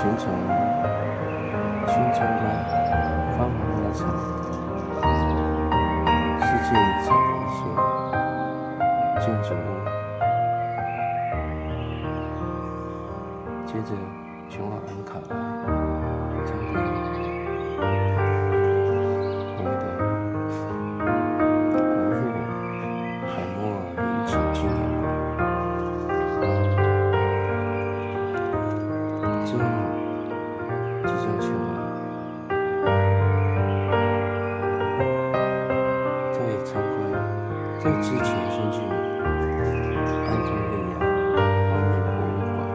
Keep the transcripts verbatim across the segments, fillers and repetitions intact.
形成新参观方红花场世界遗产的一些建筑物，接着前往安卡拉参观所谓的国父海默尔陵寝纪念馆。之后即将前往在参观，在之前先去安东利亚文明博物馆，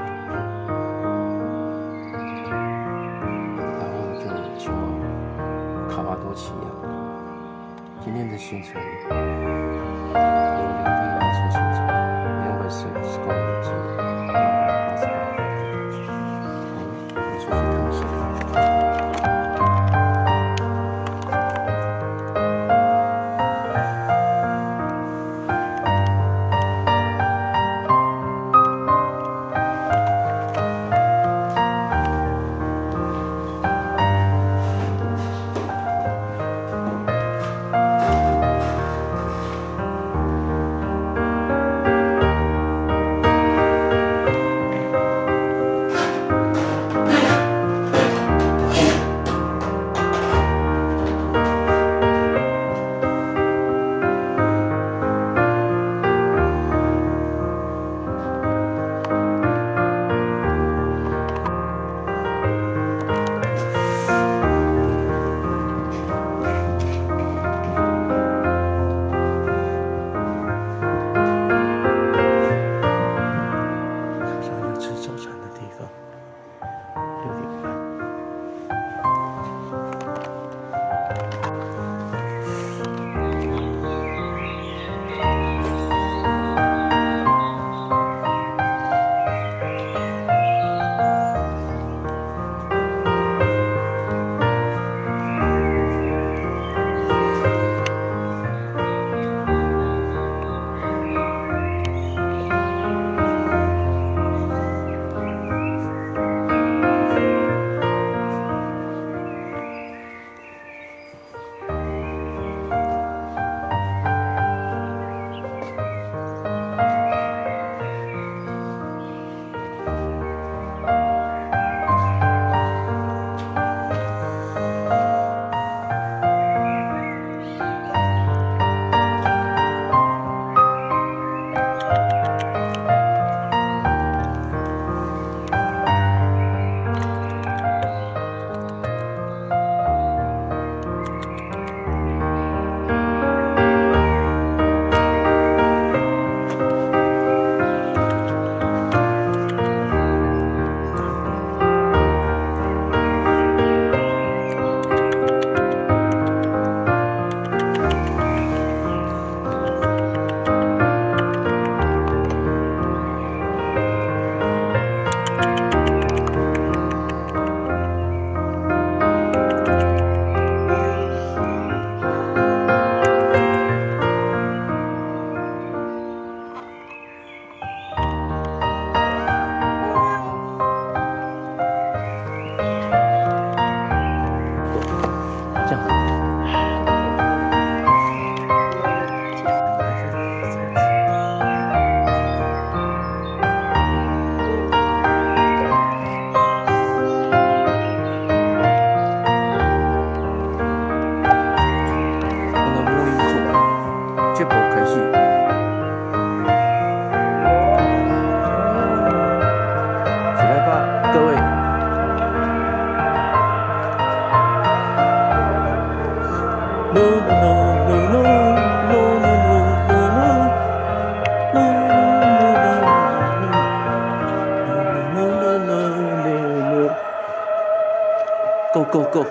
然后就前往卡巴多奇亚。今天的行程有两趟拉车行程，两百四十公里及两百八十八公里。好，我们出去探索。Go go go！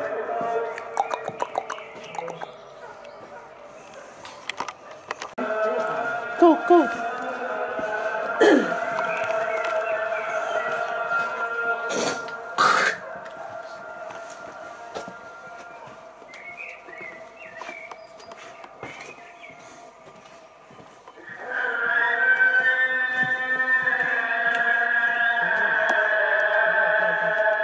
Go go！ 好，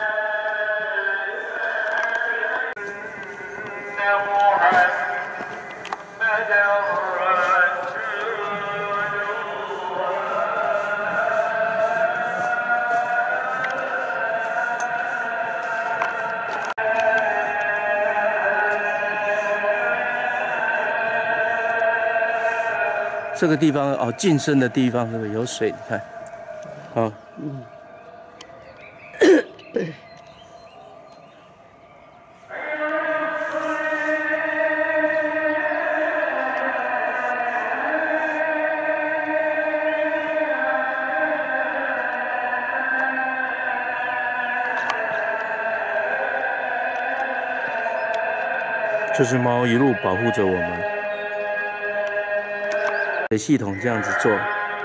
这个地方哦，近身的地方是不是有水？你看，哦，嗯。这只猫一路保护着我们，的系统这样子做。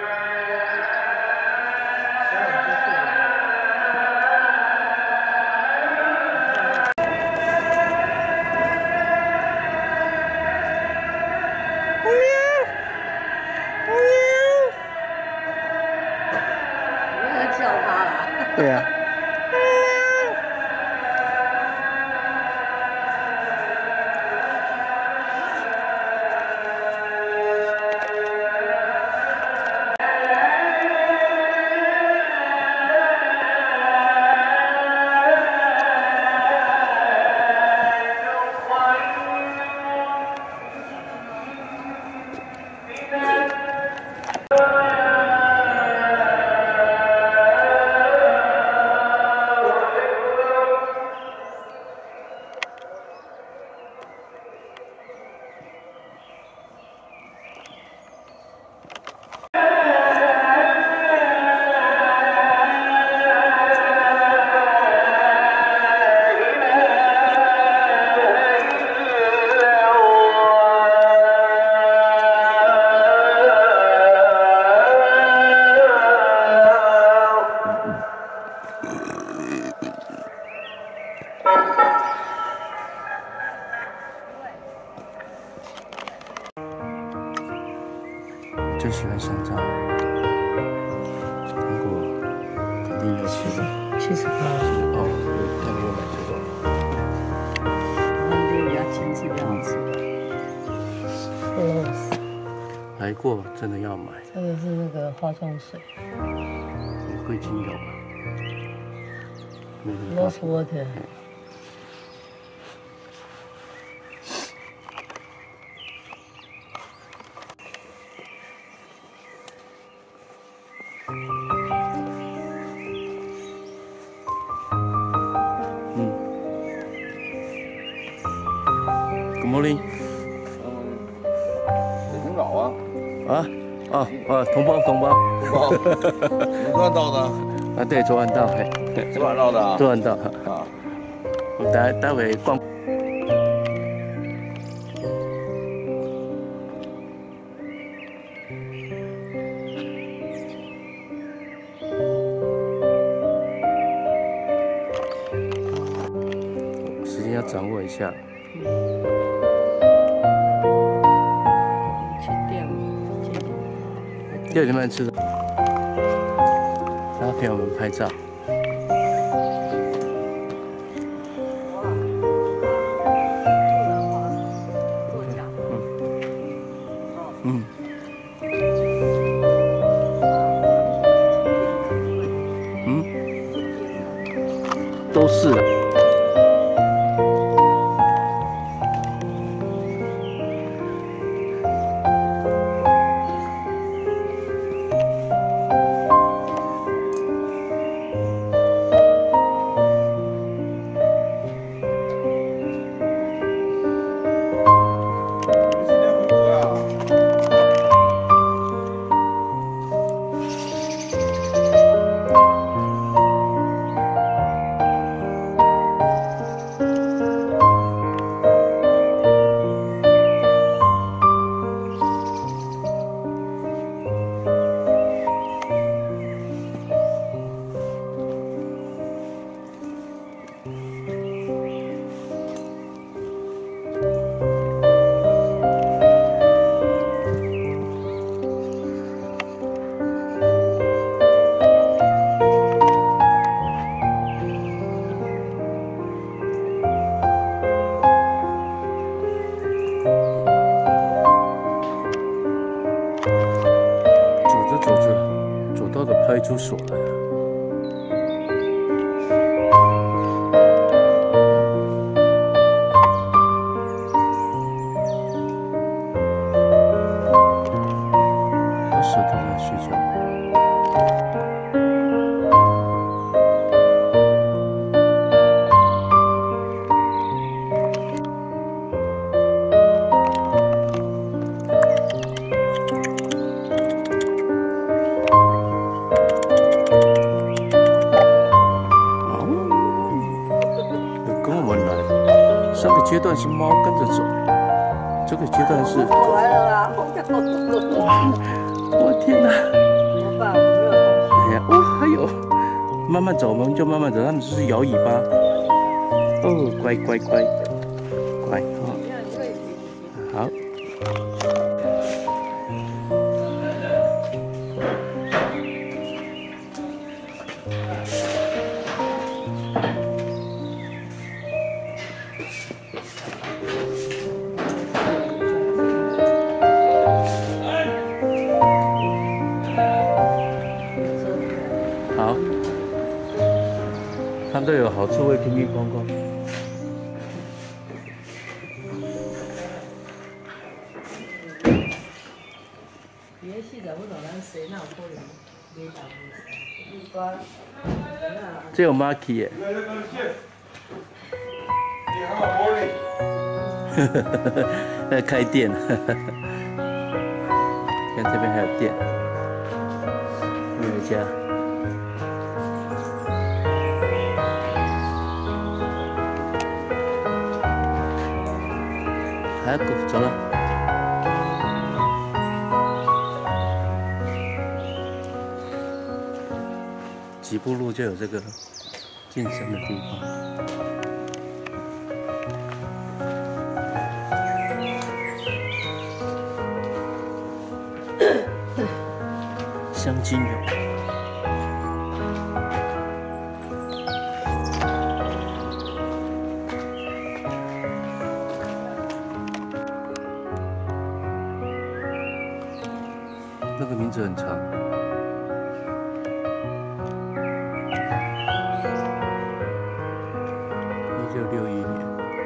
叫它了。 对呀、啊。最喜欢香蕉，糖果肯定要吃的。 七十八。 哦，他没有买这种。 他们就比较精致，比较好吃。哦。 来过，真的要买。 这个是那个化妆水。 玫瑰精油。 Rose water。 Good morning。 嗯，北京早啊。 啊啊啊！同胞同胞。 同胞。你昨晚到的？ 啊，对，昨晚到，嘿。 昨晚到的啊。 昨晚到。 啊。 我们待待会逛。时间要掌握一下。 去钓， 六点半吃的，然后陪我们拍照。嗯。嗯。都是的。派出所了呀。 段是猫跟着走，这个阶段是…… 走来了啦，后面好多人。 我天哪！ 怎么办？我没有东西。 哎呀，哦，还有，慢慢走，我们就慢慢走，他们只是摇尾巴。哦，乖乖乖，乖哦。好。好，他们都有好处，会叮叮咣咣。 别死在我老咱谁哪有可能没打没死？ 这有 Marky 耶。呵呵呵呵，在开店。看这边还有店，有一家。还有狗走了。几步路就有这个健身的地方。香精油。那个名字很长。一九六一年。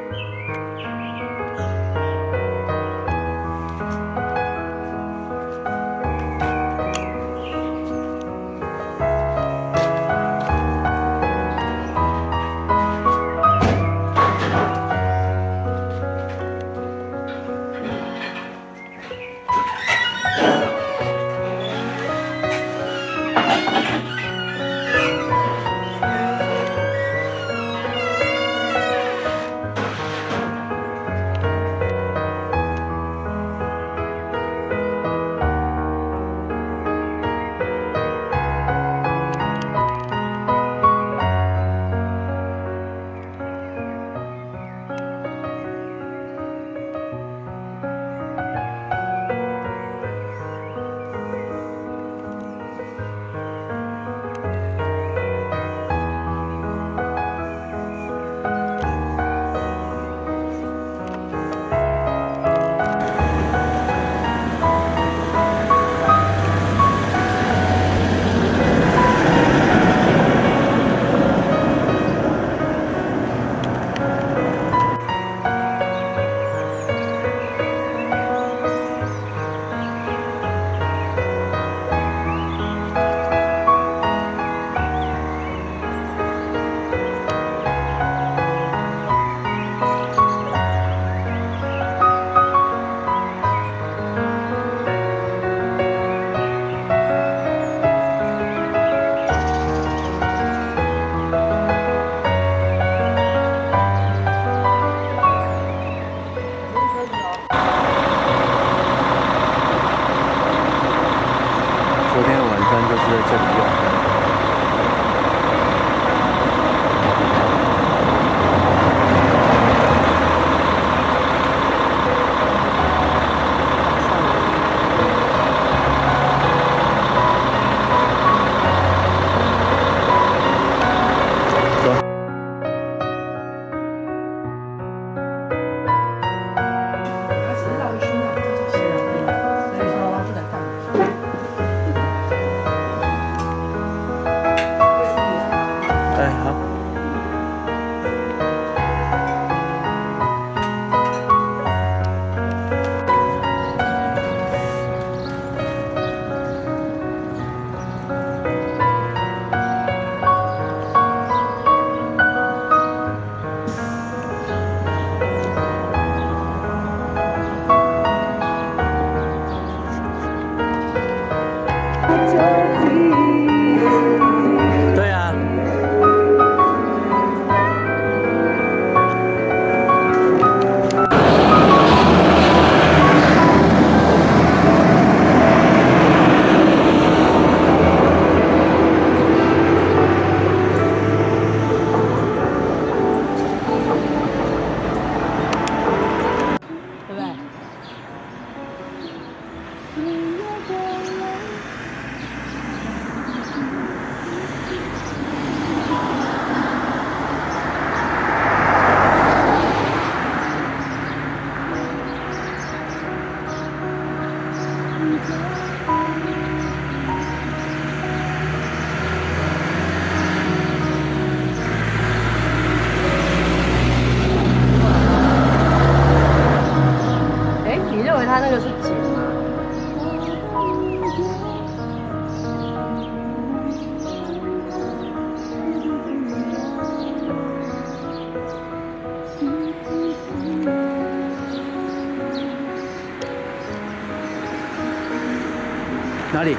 昨天的晚餐就是在这里用。哎，好。对啊。 哪里？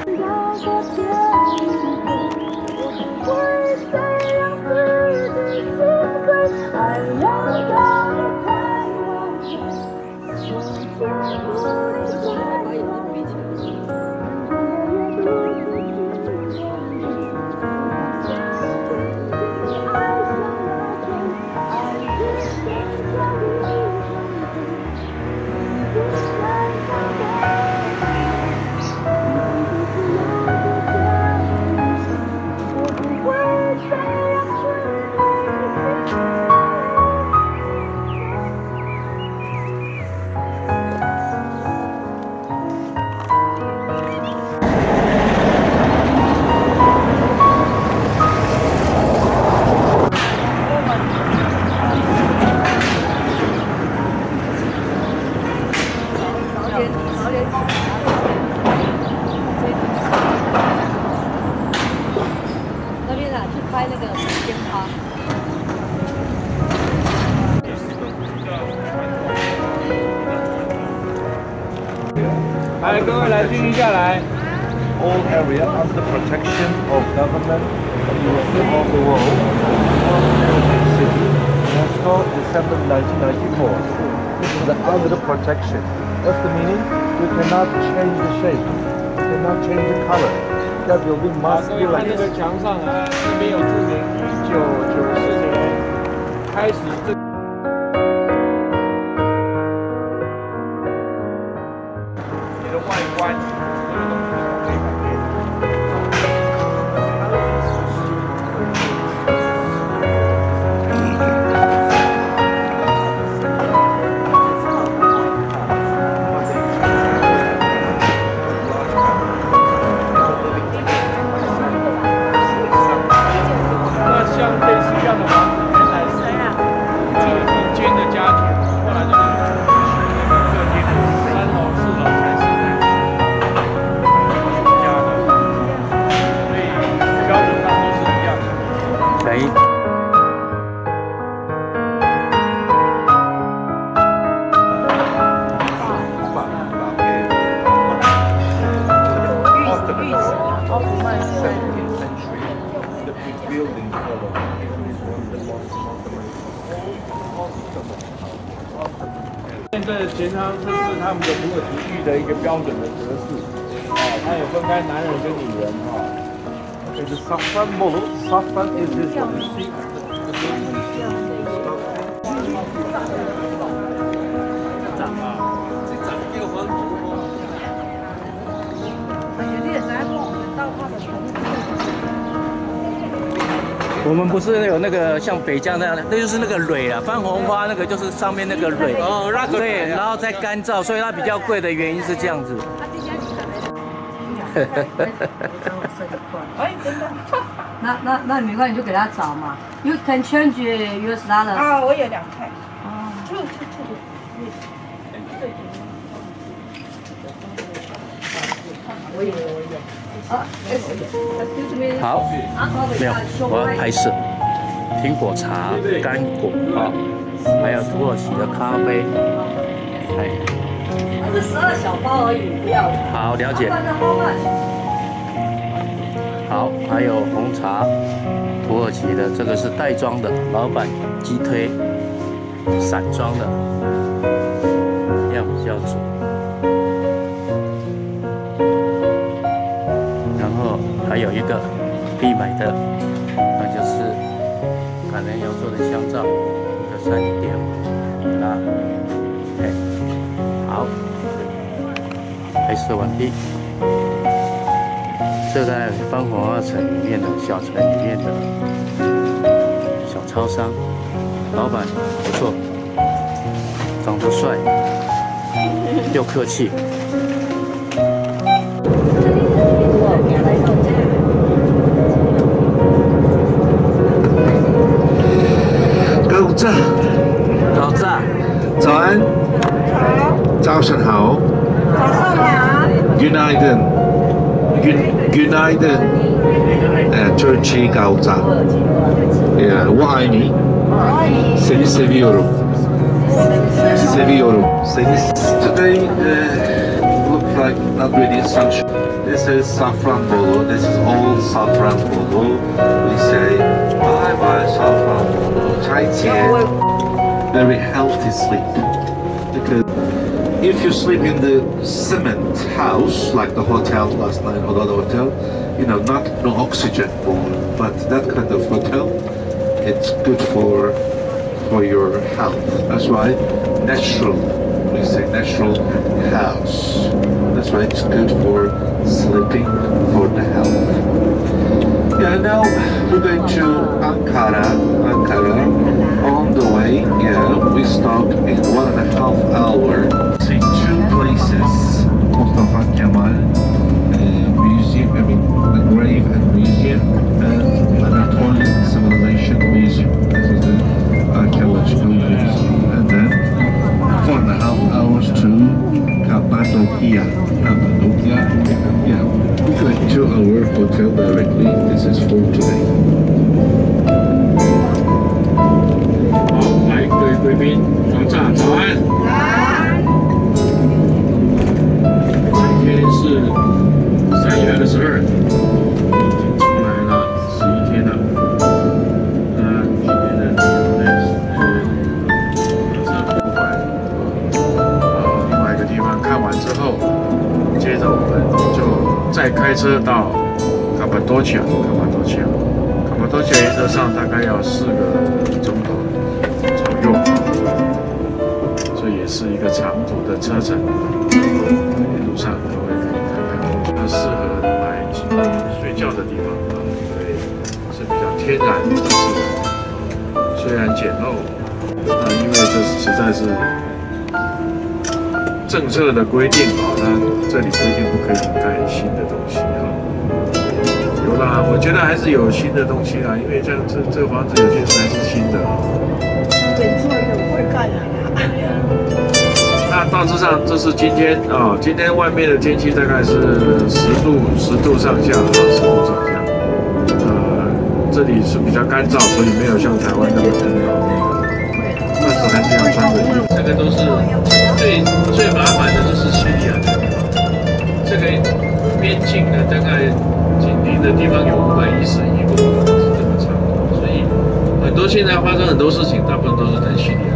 来，各位来静一下来。 All area under protection of government of the world. City, Moscow, December nineteen ninety-four. This is the under the protection. What's the meaning? We cannot change the shape. We cannot change the color. That building 好， must 各 be 位看 like 这个 this. 墙上啊，这边有注明一九九四年开始这。 你的外观，所有东西都可以改变。那像类似这样的房子，原来是呃一间的家庭，后来就是客厅，三楼、四楼才是。 标准上都是一样的。 可以。 现在前方这是他们的土耳其浴的一个标准的格式，啊，它有分开男人跟女人哈。 It's a saffron model. Saffron is this one. You see? 我们不是有那个像北疆那样的，那就是那个蕊啊，番红花那个就是上面那个蕊哦，对，然后再干燥，所以它比较贵的原因是这样子。 哎，真的。那那那没关系，你就给他找嘛。You can change U S dollar。 啊，我有两块。 哦， 就就就。 我有我有。啊， 好，没有，我要拍摄苹果茶、干果啊，还有土耳其的咖啡。哎， 它是十二小包而已，不要。 好，了解。好，还有红茶，土耳其的，这个是袋装的，老板鸡推，散装的，量比较足。然后还有一个必买的，那就是橄榄油做的香皂，一个三点五啊。OK， 好，拍摄完毕。这在番红花城里面的小城里面的小超商，老板不错，长得帅，又客气。 高炸， 早炸， 早安，早上好， 早上好。 Günaydın, Gün Günaydın, ee, Türkçe Gauza. Yeah, Wani. Seni seviyorum. Seviyorum. Seni today. Uh, like not really sunshine. This is saffron bolo. This is all saffron bolo. We say bye bye saffron bolo. 再见. Very healthy sleep. Because if you sleep in the cement house, like the hotel last night or the other hotel, you know, not no oxygen ball, but that kind of hotel, it's good for for your health. That's why natural, we say natural house. That's why it's good for sleeping, for the health. Yeah, now we're going to Ankara. Ankara. On the way, yeah, we stop in one and a half hour. See two places: Mustafa Kemal uh, Museum, I mean the grave and museum, and Anatolian Civilization Museum. This is the archaeological museum. And then four and a half hours to Cappadocia. Cappadocia. Yeah, we're going to our hotel directly. This is for today. 好，来各位贵宾，房长早安。今天是三月二十二，已经出来了十一天了。那今天的内容呢是车博物馆，啊，另外一个地方看完之后，接着我们就再开车到卡帕多奇亚，卡帕多奇亚，卡帕多奇亚原则上大概要四个钟头左右，所以也是一个长途的车程。一路上各位可以看看，它适合来睡觉的地方啊，因为是比较天然的自然，虽然简陋，啊，因为这实在是政策的规定啊，那这里规定不可以盖新的东西啊。有啦，我觉得还是有新的东西啦，因为这样这这个房子有些还是新的啊。 没错，有会盖的。 那大致上这是今天啊，今天外面的天气大概是十度十度上下啊，十度上下。呃，这里是比较干燥，所以没有像台湾那么干燥，但是还是要穿着衣服。这个都是最最麻烦的就是叙利亚这个地方，这个边境呢大概紧邻的地方有五百一十一公里是这么长，所以很多现在发生很多事情，大部分都是在叙利亚。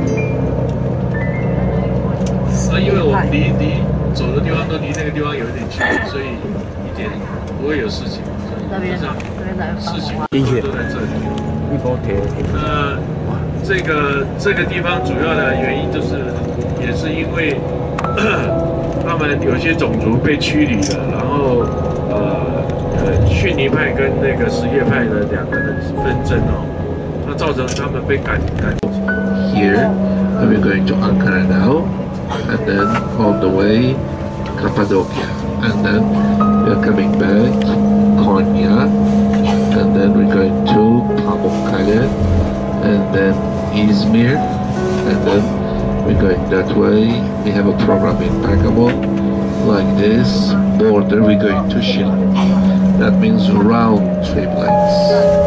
那因为我们离离走的地方都离那个地方有一点距离，所以一点不会有事情。所以基本上事情都在这里。那这个这个地方主要的原因就是，也是因为他们有些种族被驱离了，然后呃呃逊尼派跟那个什叶派的两个人纷争哦，那造成他们被赶赶。 Here, we're going to Ankara now. And then on the way Cappadocia, and then we're coming back Konya, and then we're going to Pamukkale, and then Izmir, and then we're going that way. We have a program in Bergamo, like this border. We're going to Shila. That means round trip lanes.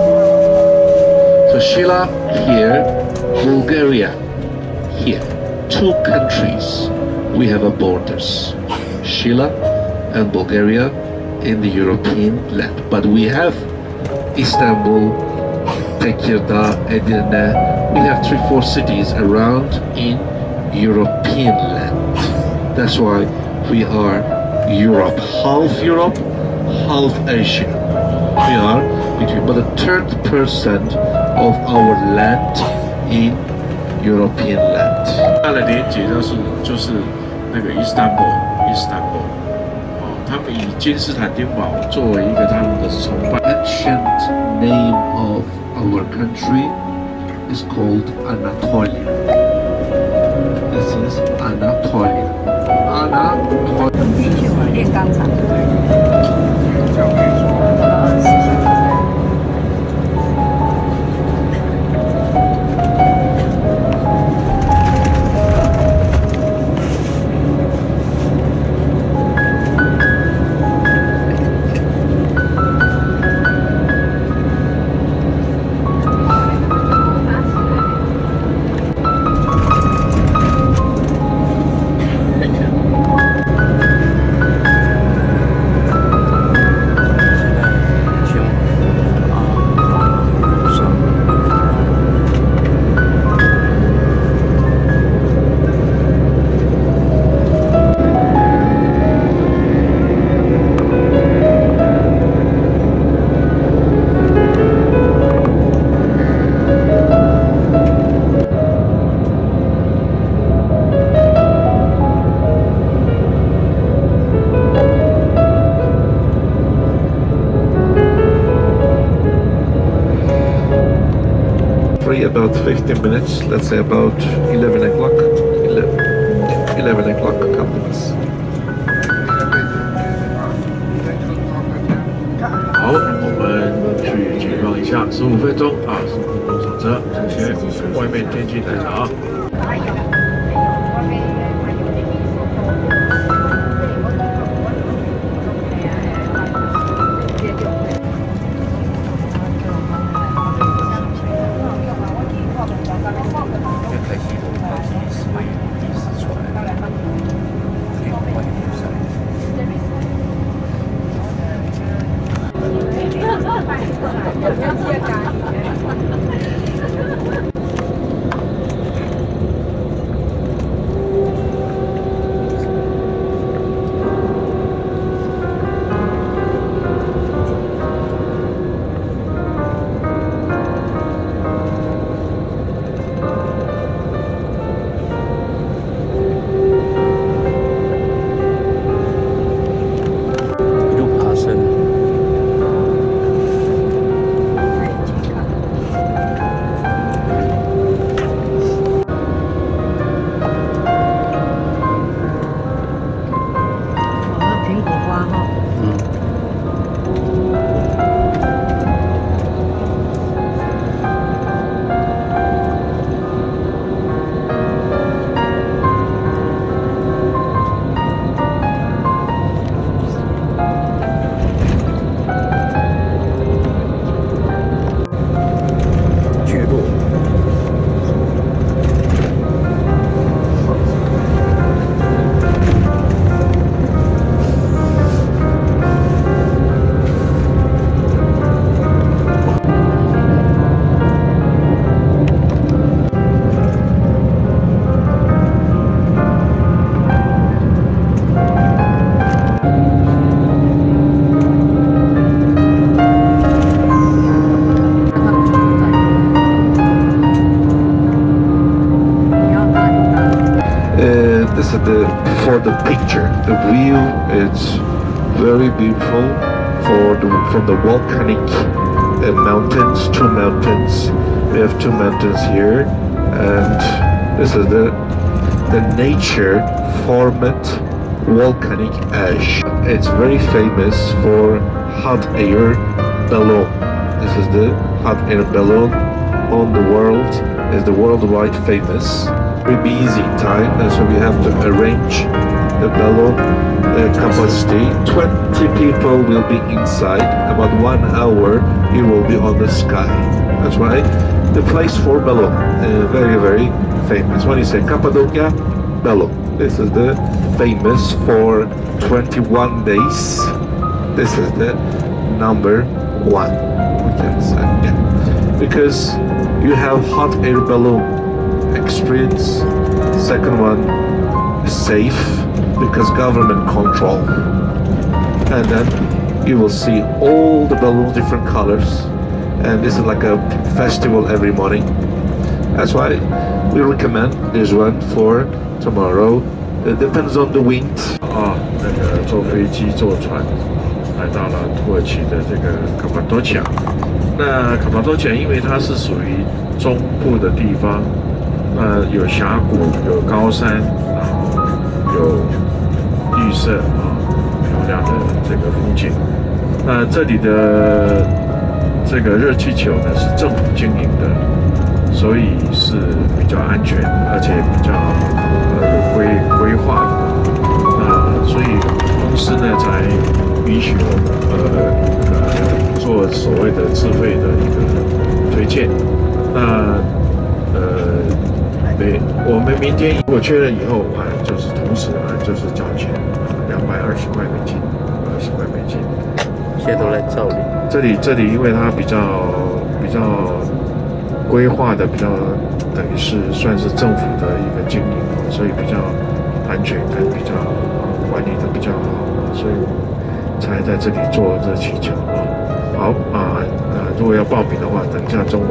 So Shila here, Bulgaria here. Two countries we have a borders, Shila and Bulgaria in the European land, but we have Istanbul, Tekirdağ, Edirne. We have three, four cities around in European land. That's why we are Europe, half Europe, half Asia. We are between about a third percent of our land in European land. 它的连接就是就是那个伊斯坦布尔，伊斯坦布尔，哦，他们以君士坦丁堡作为一个他们的崇拜。 Ancient name of our country is called Anatolia. This is Anatolia. Anatolia. 进去玩炼钢厂。 about fifteen minutes. Let's say about eleven o'clock. eleven, eleven o'clock companies. 好，我们去解放一下，十五分钟啊，十五分钟上车，谢谢。外面天气太好。 This is the for the picture. The view is very beautiful for the from the volcanic uh, mountains. Two mountains. We have two mountains here, and this is the the nature formed volcanic ash. It's very famous for hot air balloon. This is the hot air balloon on the world. Is the worldwide famous. Very busy time, and so we have to arrange the balloon uh, capacity. twenty people will be inside. About one hour, it will be on the sky. That's right. The place for balloon, uh, very very famous. When you say Cappadocia, balloon. This is the famous for twenty-one days. This is the number one. We can say, yeah, because you have hot air balloon experience. Second one, safe because government control. And then you will see all the balloons, different colors. And this is like a festival every morning. That's why we recommend this one for tomorrow. It depends on the wind. 啊，那个坐飞机、坐船来到了土耳其的这个卡帕多奇亚。那卡帕多奇亚因为它是属于中部的地方。呃，有峡谷，有高山，然后有绿色啊，漂亮的这个风景。那这里的这个热气球呢是政府经营的，所以是比较安全，而且比较呃有规规划的。那所以公司呢才允许我们呃呃做所谓的自费的一个推荐。那呃。没，我们明天如果确认以后啊，就是同时啊，就是交钱两百二十块美金，二十块美金。 现在都来照理。 这里这里因为它比较比较规划的，比较等于是算是政府的一个经营，所以比较安全跟比较管理的比较好，所以我才在这里做热气球啊。好啊，呃，如果要报名的话，等一下中午。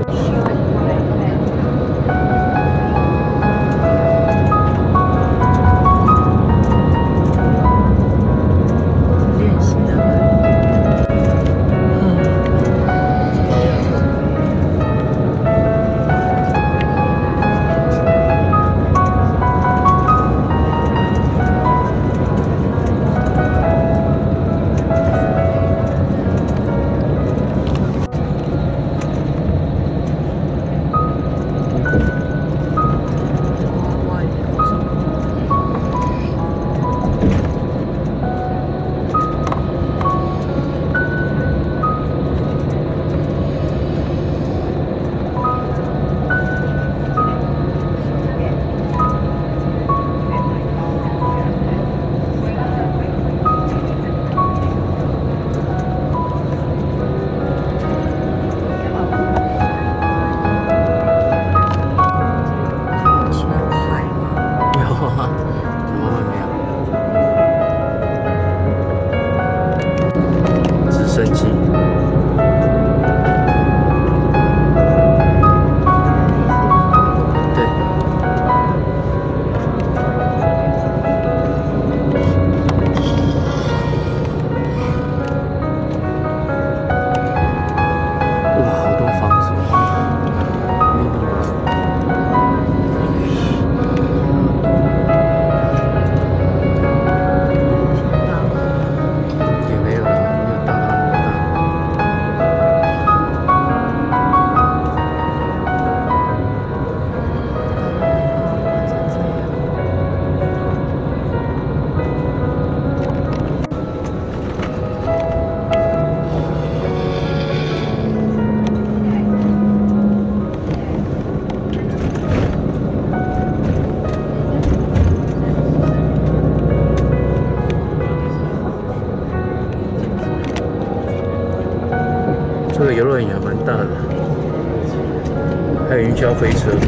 这个游乐园也蛮大的，还有云霄飞车，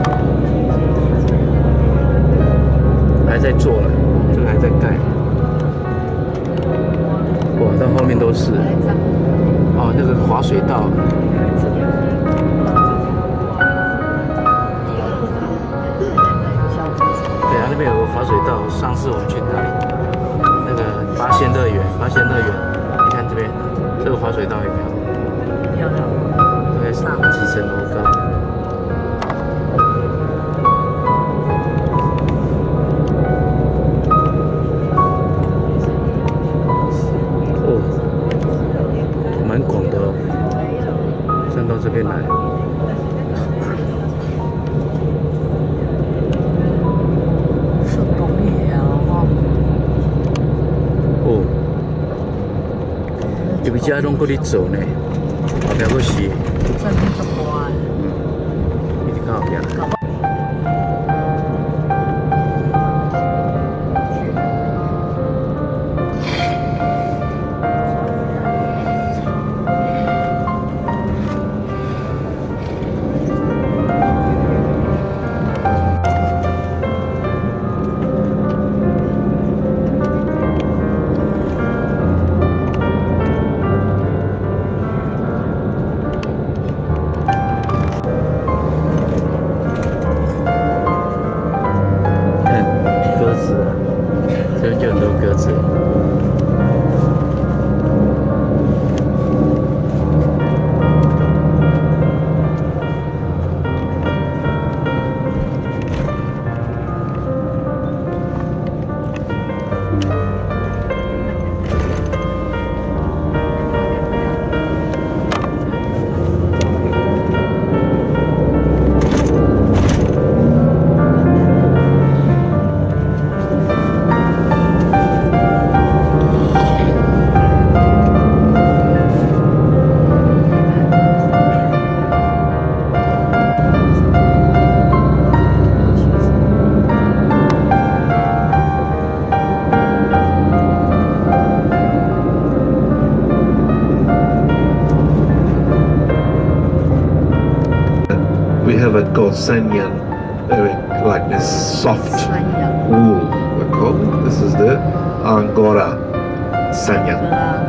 还在做了，这个还在盖。哇，到后面都是哦，那个滑水道。对啊，那边有个滑水道，上次我们去那里，那个八仙乐园，八仙乐园，你看这边这个滑水道有没有？ 漂亮， 大概是几层楼高？哦，蛮广的哦，站到这边来。 手工艺啊，哈。 哦，有比家拢搁咧做呢，后壁搁是， 这边做大的。 嗯，一直到后壁。 We have a goat Sanyan, very like this soft wool. We call it. This is the Angora Sanyan.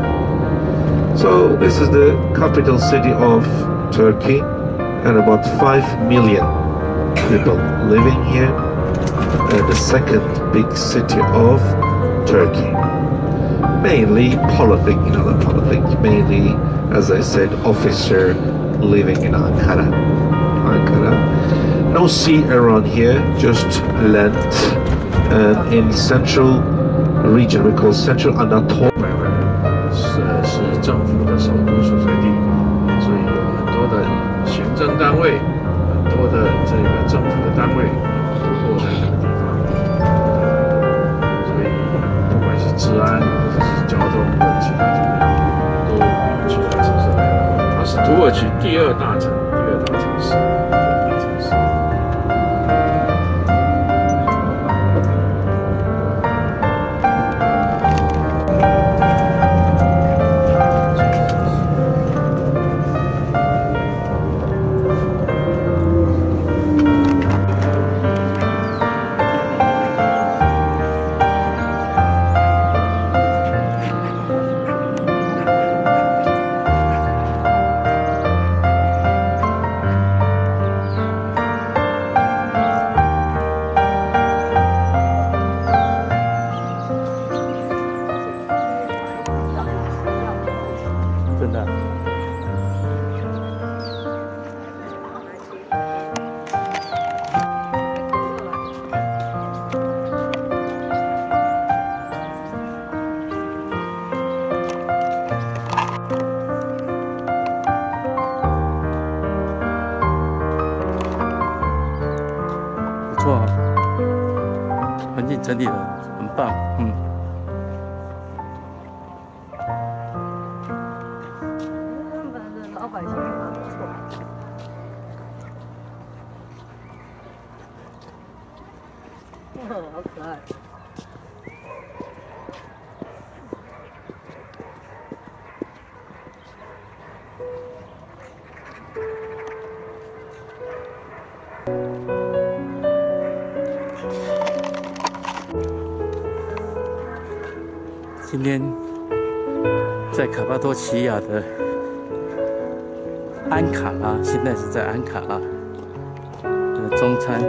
So this is the capital city of Turkey, and about five million people living here. And the second big city of Turkey. Mainly politic, you know, the politic. Mainly, as I said, officer living in Ankara. Ankara. No sea around here, just land. And in central region, we call Central Anatolia. 是是政府的首都所在地，所以有很多的行政单位，很多的这个政府的单位都落在这个地方。所以不管是治安或者是交通或者其他怎么样，都比其他城市来得好。它是土耳其第二大城，第二大城市。 真的。不错啊，环境整理的很棒，嗯。 老百姓还蛮不错。哇，好可爱！ 今天在卡巴多奇亚的安卡拉，现在是在安卡拉的中餐、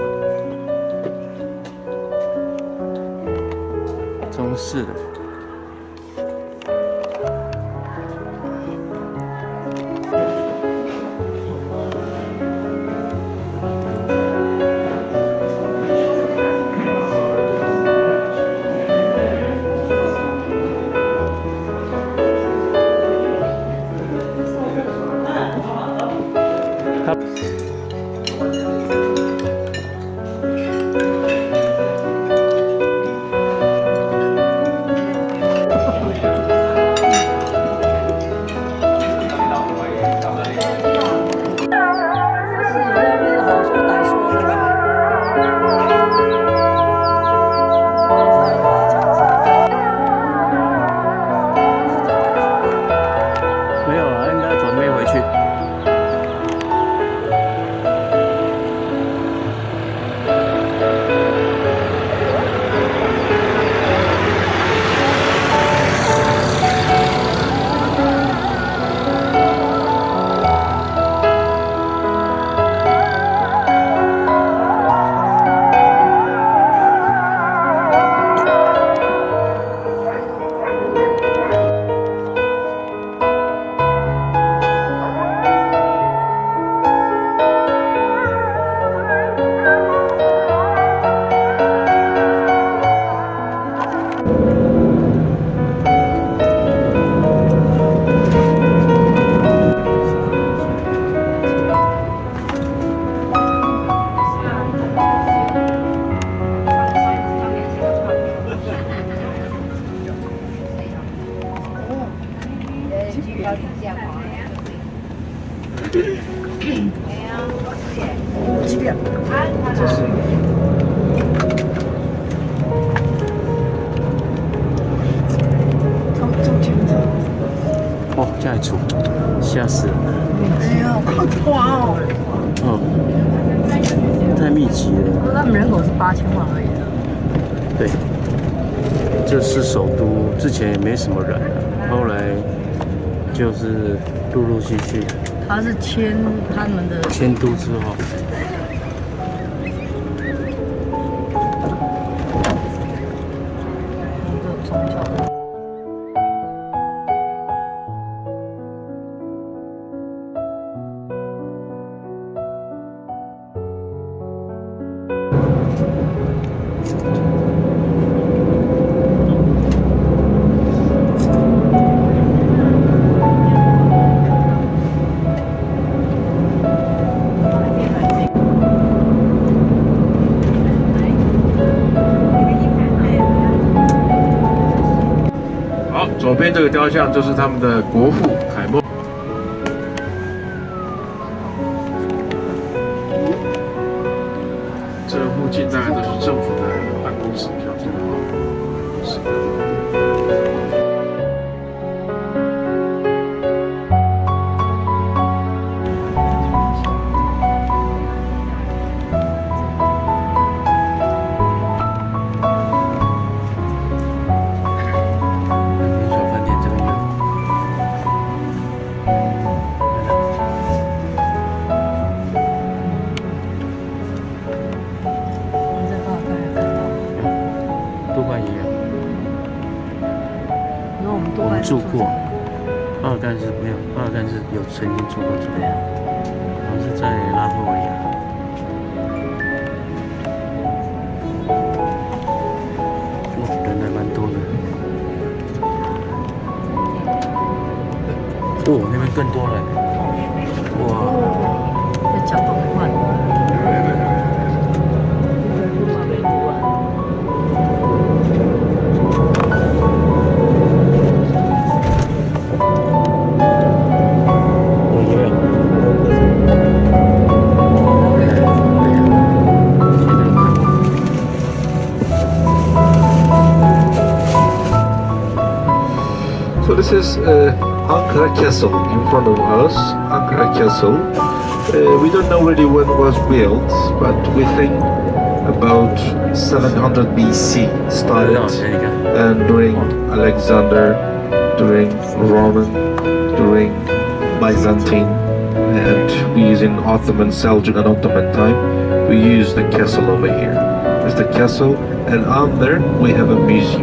中式的。哦，这样煮，吓死了！ 哎呀，好夸哦！ 嗯，太密集了。 他们人口是八千万而已。 对，这是首都，之前也没什么人，后来就是陆陆续续。 他是迁他们的迁都之后。 左边这个雕像就是他们的国父凯末。这附近大概都是政府的办公室、票证办公室。 我们住过，阿尔干是没有，阿尔干是有曾经住过这边，好像是在拉脱维亚。哇，人还蛮多的。哦，那边更多了。哇， 这讲很快。 So this is uh, Ankara Castle in front of us, Ankara Castle. Uh, we don't know really when it was built, but we think about seven hundred B C started, and during Alexander, during Roman, during Byzantine, and we use in Ottoman, Seljuk, and Ottoman time, we use the castle over here. There's the castle, and on there we have a museum.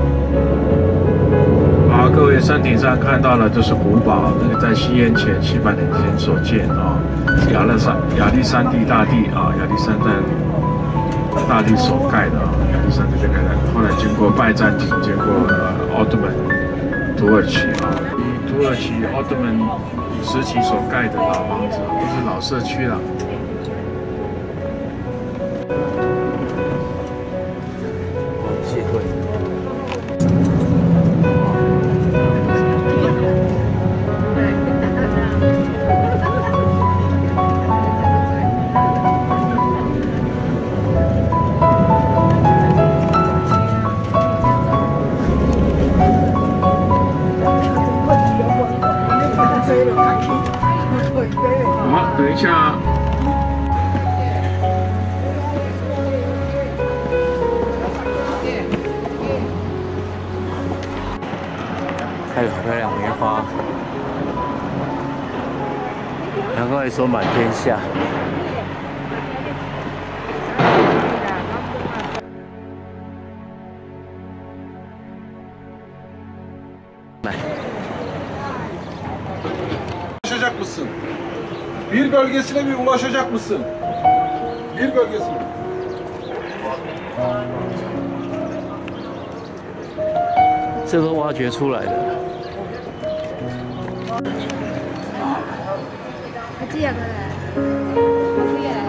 好，各位山顶上看到的就是古堡，那个在西元前七百年前所建啊，亚历山亚历山帝大帝啊，亚历山大大帝所盖的啊，亚历山这边盖的。后来经过拜占庭，经过呃奥特曼、土耳其啊，以土耳其奥特曼时期所盖的老房子，都是老社区了。 谢会。 好，等一下。 看着好漂亮，棉花，难怪说满天下。来。 Ulaşacak mısın? Bir bölgesine bir ulaşacak mısın? Bir bölgesine. 这都挖掘出来的。 这样的，这样。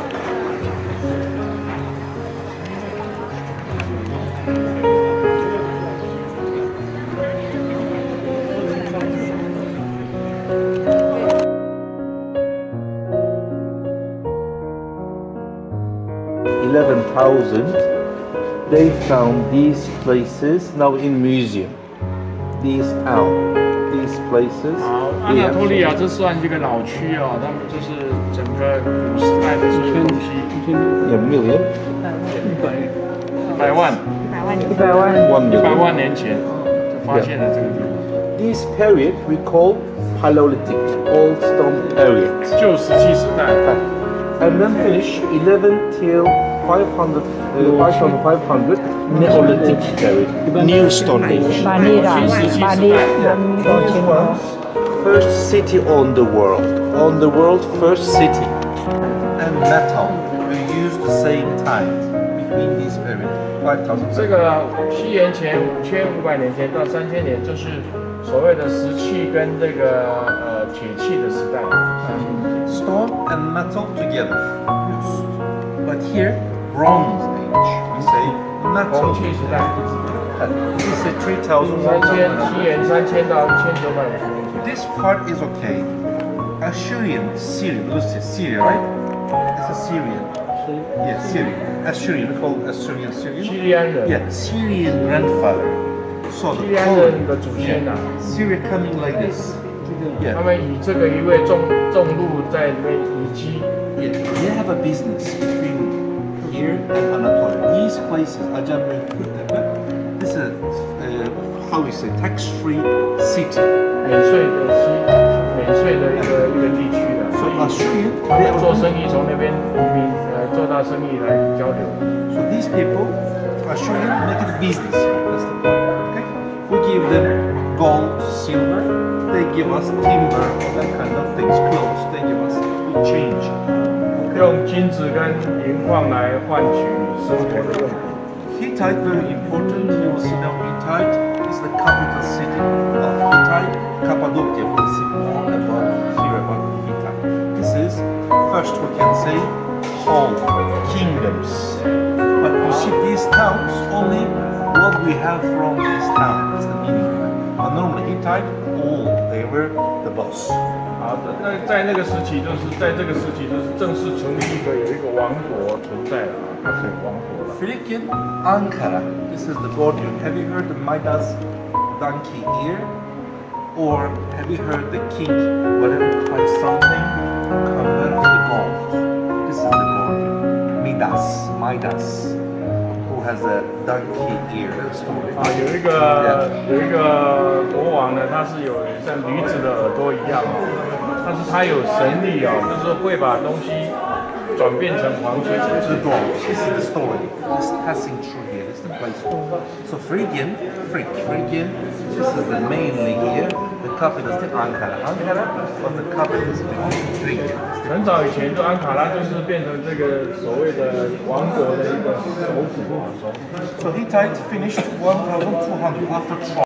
eleven thousand, they found these places now in museum. These town, these places. 好，安纳托利亚这算一个老区哦，他们就是整个古时代的所有东西， A million? 一百万， 一百万 One 一百 million. 万年前就发现了这个地方。 This period we call Paleolithic, Old Stone period. 旧石器时代， And then finish eleven till five hundred, uh, five hundred Neolithic period, New Stone Age. 玛丽啦，玛丽，南国青花。 First city on the world, on the world first city. And metal, we use the same time between this period, five thousand. 这个西元前五千五百年前到三千年，就是所谓的石器跟这个呃铁器的时代。 Stone and metal together. Yes. But here, Bronze Age, we say 铜 metal. 器时代， We say three thousand 三千西元三千到一千九百五十年前。 This part is okay. Assyrian, Syrian, let's say Syria, right? It's a Syrian. Yeah, Syrian. Assyrian, we call Assyrian, 西 Syrian. 利安人， Yeah, Syrian grandfather. So 西 the 利安 colon, 人的祖先呐、啊， Syria coming like this. 他 Yeah. 们以这个一位重重禄在那边遗迹。 Yeah, they have a business between here and Anatolia. These places, Ajamel, this is uh, how we say tax-free city. 免税的西免税的一个一个地区啊，所 So 以 Assyrian, 他 they 们做 are 生意从那边移民呃做大生意来交流。 So these people, Assyrian, make it business. That's the point. Okay? We give them gold, silver. They give us timber, all that kind of things, clothes. They give us, we change. 用金子跟银矿来换取生活的用品。 Hittite, very important. You will see now Hittite is the capital city of Hittite, Cappadocia. We'll see more about here about Hittite. This is first we can say whole kingdoms. But you see these towns only what we have from this town. That's the meaning. But normally Hittite, all they were the boss. 好的，那在那个时期，就是在这个时期，就是正式成立一个有一个王国存在了啊，它是有王国了。 Phrygian Ankara. This is the border. Have you heard the Midas donkey ear? Or have you heard the king, whatever touch something, convert to gold? This is the border. Midas, Midas. has a donkey ear story. 啊，有一个有一个国王呢，他是有像驴子的耳朵一样哦，但是他有神力哦，就是会把东西转变成黄金之多。 This is the story. It's passing through here. This is the place. So Phrygian, Phryg, Phrygian. This is the mainly here. The capital is the Ankara. Ankara, but the capital is Phrygian. 很早以前，就安卡拉就是变成这个所谓的王国的一个首府。 So Hittite finished one thousand two hundred after Troy.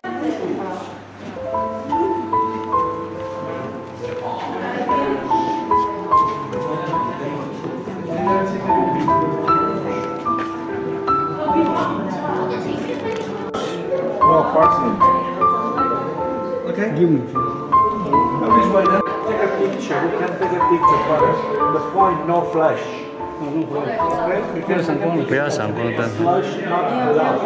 No parsnip. Okay. Give me. This way then, take a picture. We can take a picture, but the point no flash. Okay? We can 不要闪光灯。 flash, not blood.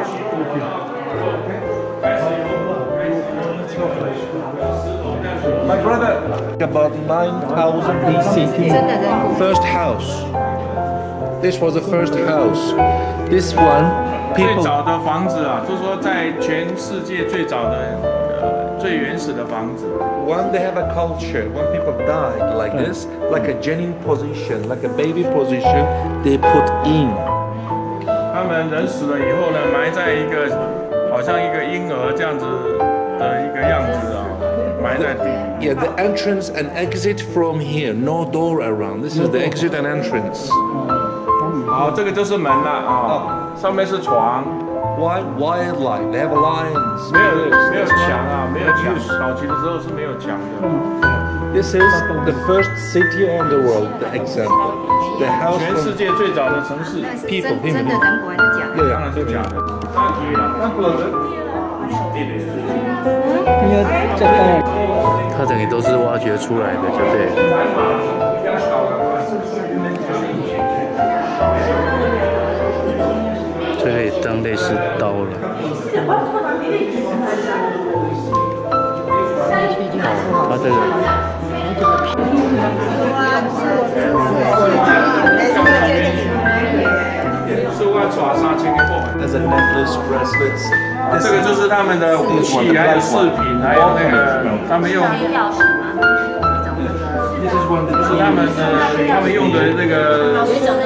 My brother, about nine thousand B C, first house. This was the first house. This one, 最 people. 早的房子啊，就是说在全世界最早的呃最原始的房子。 When they have a culture, when people died like this, like a genuine position, like a baby position, they put in. 他们人死了以后呢，埋在一个好像一个婴儿这样子的一个样子啊，埋在地里。 Yeah, the entrance and exit from here, no door around. This is the exit and entrance. 好，这个就是门了啊，上面是床， Why wildlife? They have lions. 没有没有墙啊，没有墙。早期的时候是没有墙的。 This is the first city on the world, the example. The house 全世 from 界最早的城市， people, 真 people. 的人国还是假的？ Yeah, 当 yeah. 然是假的。那可以了，那不能。 因为这个它等于都是挖掘出来的，就对了。这可以当类似刀了。哦，它这个是我抓三千个货。 As a necklace, bracelets. 这个就是他们的武器，还有饰品，还有那个他们用， This is one 是 that 他们的他们用的那个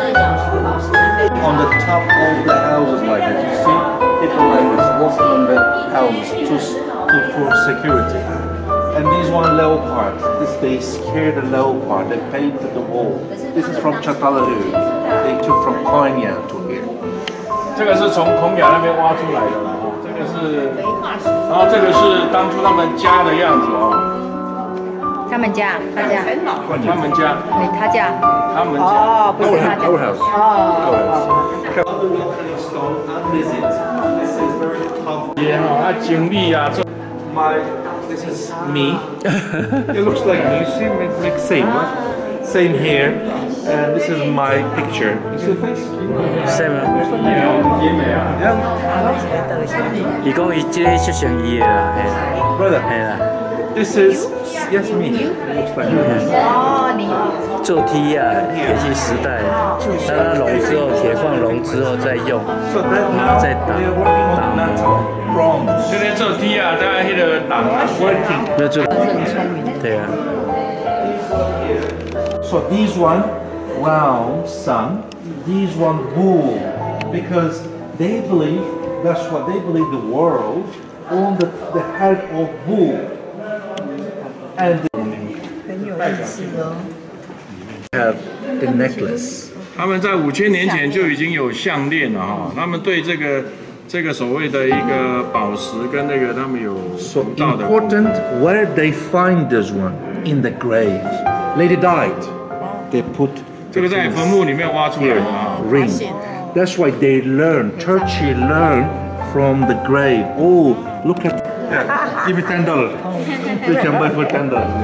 on the top of the houses like that. You see people like this walking on the house to, to for security. And this one leopard. This they scare the leopard. They painted the wall. This is from Çatalhöyük. They took from Konya to here. 这个是从孔雅那边挖出来的啦，哦，这个是，然后这个是当初他们家的样子哦， 他们家，他家， 他们家， 对，他家， 他们家， 哦，不是他家， Our house. 哦， Stone and visit. This is very tough. 也哈，他经历啊，这 My, this is me. It looks like me. You see, it makes same, right? Same here. And this is my picture. You see this? 是吗？ 也美啊， Yeah. 伊讲伊这个摄像伊的啦，嘿啦， Brother, 嘿啦， this is, yes, me. It looks like me. 哦，你做梯啊，延续时代，当它熔之后，铁矿熔之后再用， So that 然后 now 再打 they are working on 打 that 磨。 bronze. 今天做梯啊，在那个挡啊 Working. 那就对啊， So these one round sun, these one bull, because they believe that's what they believe the world on the, the head of bull, and they have a necklace. 他们在五千年前就已经有项链了哈，他们对这个这个所谓的一个宝石跟那个他们有 So 独到的。 important where they find this one in the grave. Lady died. They put 这个在坟墓里面挖出来 here 的啊。 ring. That's why they learn. Turkey learn from the grave. Oh, look at. Yeah, give me ten dollars. We can buy for ten dollars.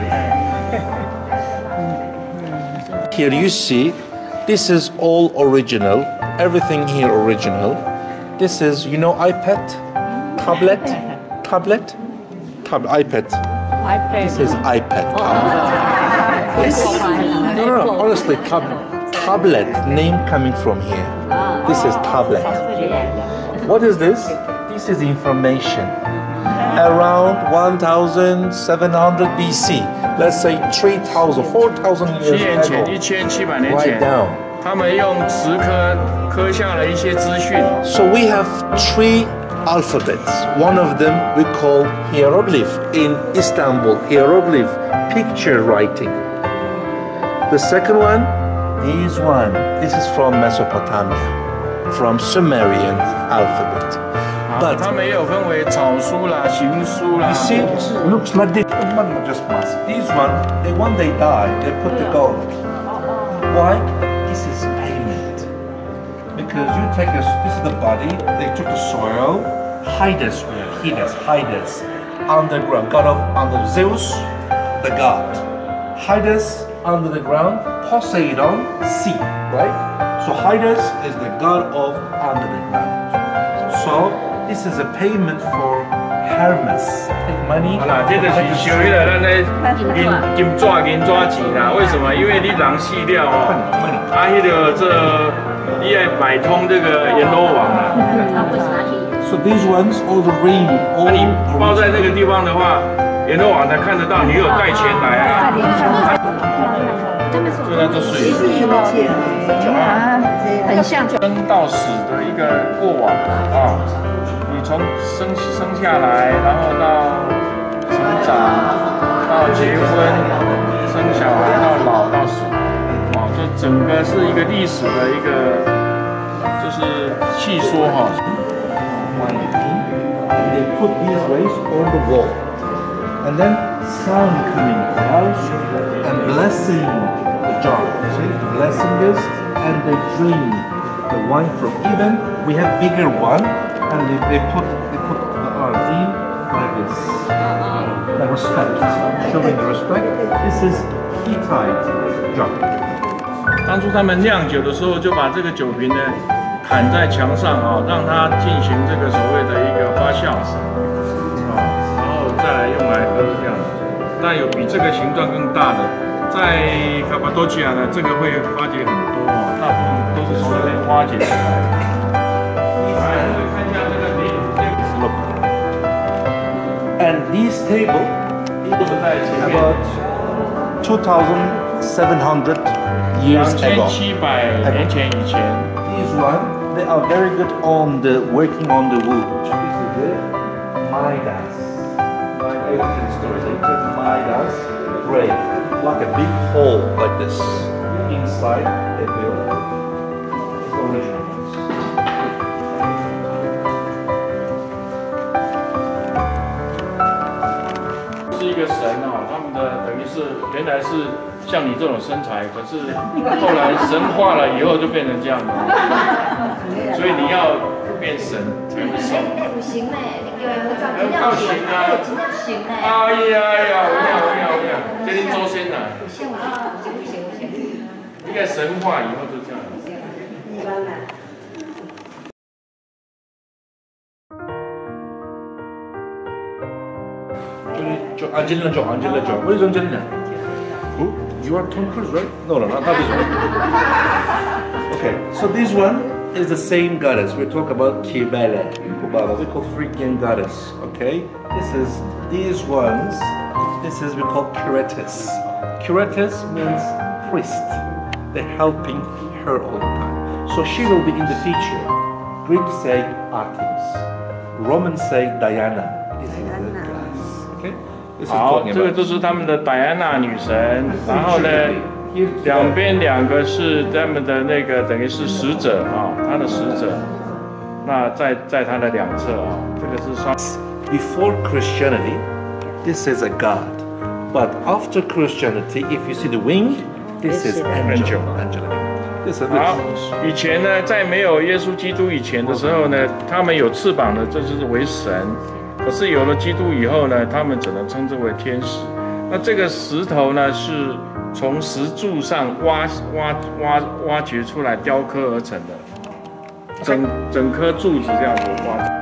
Here you see, this is all original. Everything here original. This is, you know, iPad, tablet, tablet, tab, iPad. This is iPad. Yes. No, no, no. Honestly, tab, tablet name coming from here. This is tablet. What is this? This is information. Around one thousand seven hundred B C, let's say three thousand, four thousand 七 years 年前， ago. 一千七百年 Write 前， down. 他们用石刻刻下了一些资讯。 So we have three alphabets. One of them we call hieroglyph in Istanbul. Hieroglyph, picture writing. The second one, this one. This is from Mesopotamia, from Sumerian alphabet. 啊 But 他们也有分为草书啦、行书啦 you。see, looks like this. Not just mass. This one, they when they die, they put the gold. Why? This is payment. Because you take a, this is the body. They took the soil, hide us, hide us, hide us underground. God of under Zeus, the god. Hide us under the ground. Poseidon, sea, right? So Hydas is the god of under the ground. So this is a payment for Hermes. Take money. 好啦，这就是属于了咱的银金纸银纸钱啦。为什么？因为你人死了哦，啊，迄个这你要买通这个阎罗王啦。 So these ones, all the ring, 那 all 你包在那个地方的话，阎罗王才看得到你有带钱来啊。所以他就睡啊，很像就生到死的一个过往啊。你从生生下来，然后到成长，到结婚、生小孩，到老到死，啊，这整个是一个历史的一个，就是细说哈。 and they put these rays on the wall. And then sun coming out and blessing the jar. See, blessing this, and they drink the wine from even. We have bigger one, and they, they put they put the uh, in like this. The respect, showing the respect. This is Hittite jar. 当初他们酿酒的时候，就把这个酒瓶呢砍在墙上啊，让它进行这个所谓的一个发酵啊，然后再来用来喝这样。但有比这个形状更大的，在卡巴多奇亚呢，这个会发掘很多哦，大部分都是从那边挖掘出来的。来，我们看一下这个这个 Look. And this table 是在前面 about two thousand seven hundred 两 years 千 ago. 七百年前以前。 This one, they are very good on the working on the wood. This is the Midas. Like ancient stories, they put Midas grave, like a big hole like this. Inside, they build the original ones. 是一个神哦，他们的等于是原来是像你这种身材，可是后来神化了以后就变成这样的，所以你要变神才会瘦。 不行嘞，你叫我照要靠行啊！ 真的行嘞。 哎呀呀，有呀有呀有呀，这里周先呐， 不行啊，不行不行不行。 应该神化以后就这样。 Angelina Jolie, Angelina Jolie. Where is Angelina? Who? You are Tom Cruise, right? No, no, not, not this one. Okay, so this one is the same goddess. We talk about Kibele, Kubala. We call freaking goddess. Okay, this is these ones. This is we call Curatus. Curatus means priest. They're helping her all the time. So she will be in the future. Greeks say Artemis. Romans say Diana. This is the goddess. Okay. 好，这个就是他们的戴安娜女神，然后呢，两边两个是他们的那个等于是使者啊，她的使者，那在在她的两侧啊，这个是双。 Before Christianity, this is a god, but after Christianity, if you see the wing, this is angel. Angel. This is 好，以前呢，在没有耶稣基督以前的时候呢，他们有翅膀的，这就是为神。 可是有了基督以后呢，他们只能称之为天使。那这个石头呢，是从石柱上挖挖挖挖掘出来雕刻而成的，整整颗柱子这样子挖。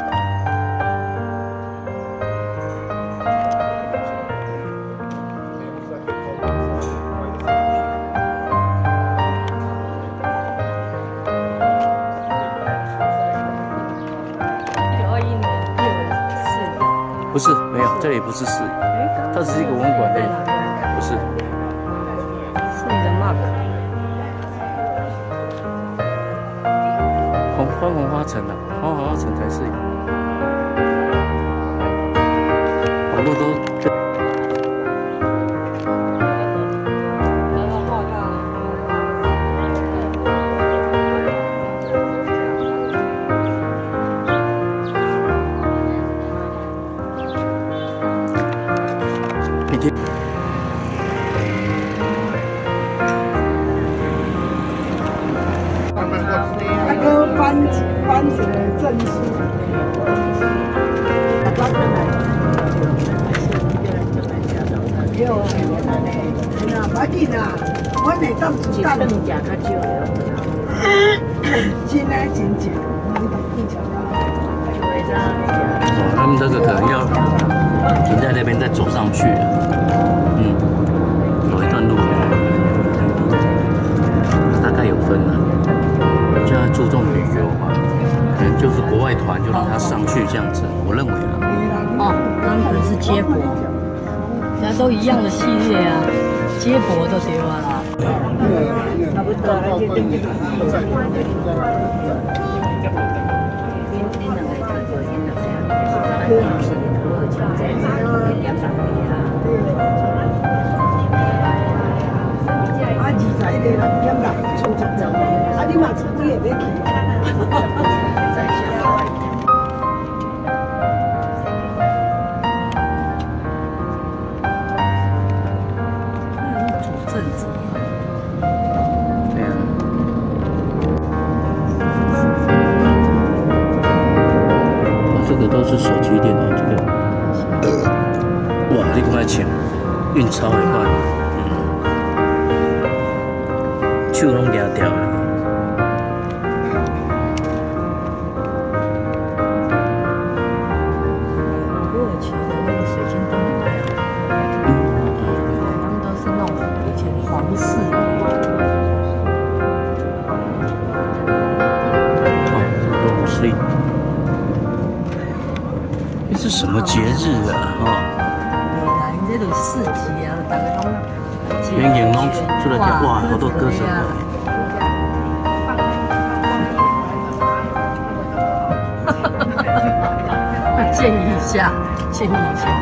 不是，没有，这里不是市里，它只是一个文馆而已，不是。 市里的 mark。 红花红花城啊，花红花城才是。网络都。 那个班班级的证书。有啊，哎呀，快紧啊！我来当主干。真正较少了。真的真正，我当主干。 哦，他们这个可能要停在那边再走上去了。嗯，有一段路，大概有分了。现在注重旅游吧，可能就是国外团就让他上去这样子，我认为啊。 哦，他们可能是接驳，人家都一样的系列啊，接驳就对了啦。差不多了，就等于。啊，二十一个人点啦，出十走，啊，你嘛出几个要去？主政治。 对啊。哦，这个都是手机电脑，这个。 哇，你看抢，运钞的款，嗯，手拢抓掉了。 土耳其的那个水晶灯牌啊， 嗯他们都是那种以前皇室的。 哦，这个五岁，这是什么节日啊？哈、 这种市集啊，大家拢远远拢出来看，哇，好多歌手来。 建议一下，建议一下。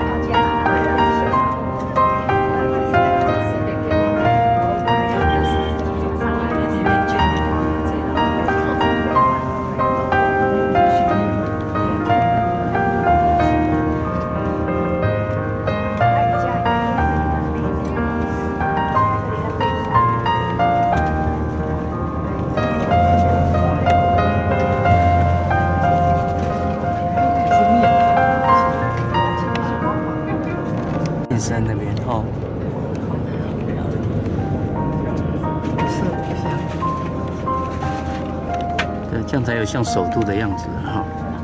山那边哦，对，这样才有像首都的样子哈。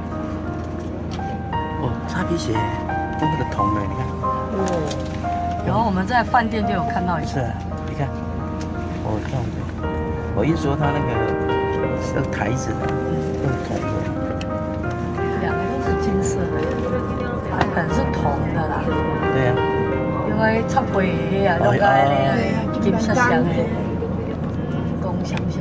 哦，擦皮鞋，跟那个铜的，你看。 哦。然后我们在饭店就有看到一次。 是啊，你看，我看我，我一说它那个是台子的，用铜的。 两个都是金色的，还可能是铜的啦。 对呀。 因为插背的啊，拢个个金闪闪的，光闪闪。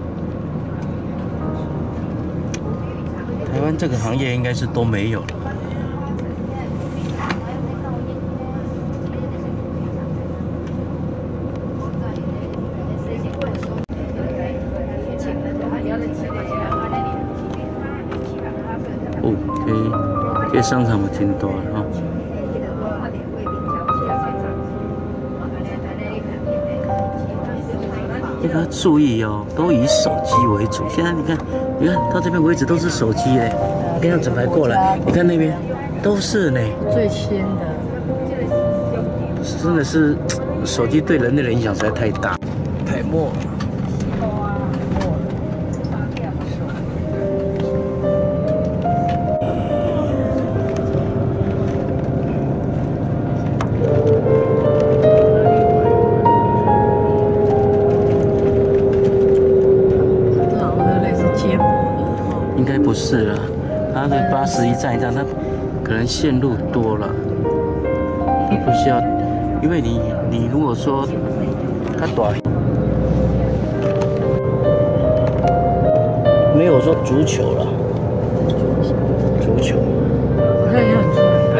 台湾这个行业应该是都没有了。哦，这这商场有真大哈。 大家注意哦，都以手机为主。现在你看，你看到这边为止都是手机嘞，这样整排过来，你看那边都是呢。 最新的， 真的是手机对人类的影响实在太大，太没了。 接驳的， 应该不是了，它的巴士一站一站，它可可能线路多了，你不需要，因为你你如果说它短，没有说足球了，足球， 好像也很出名。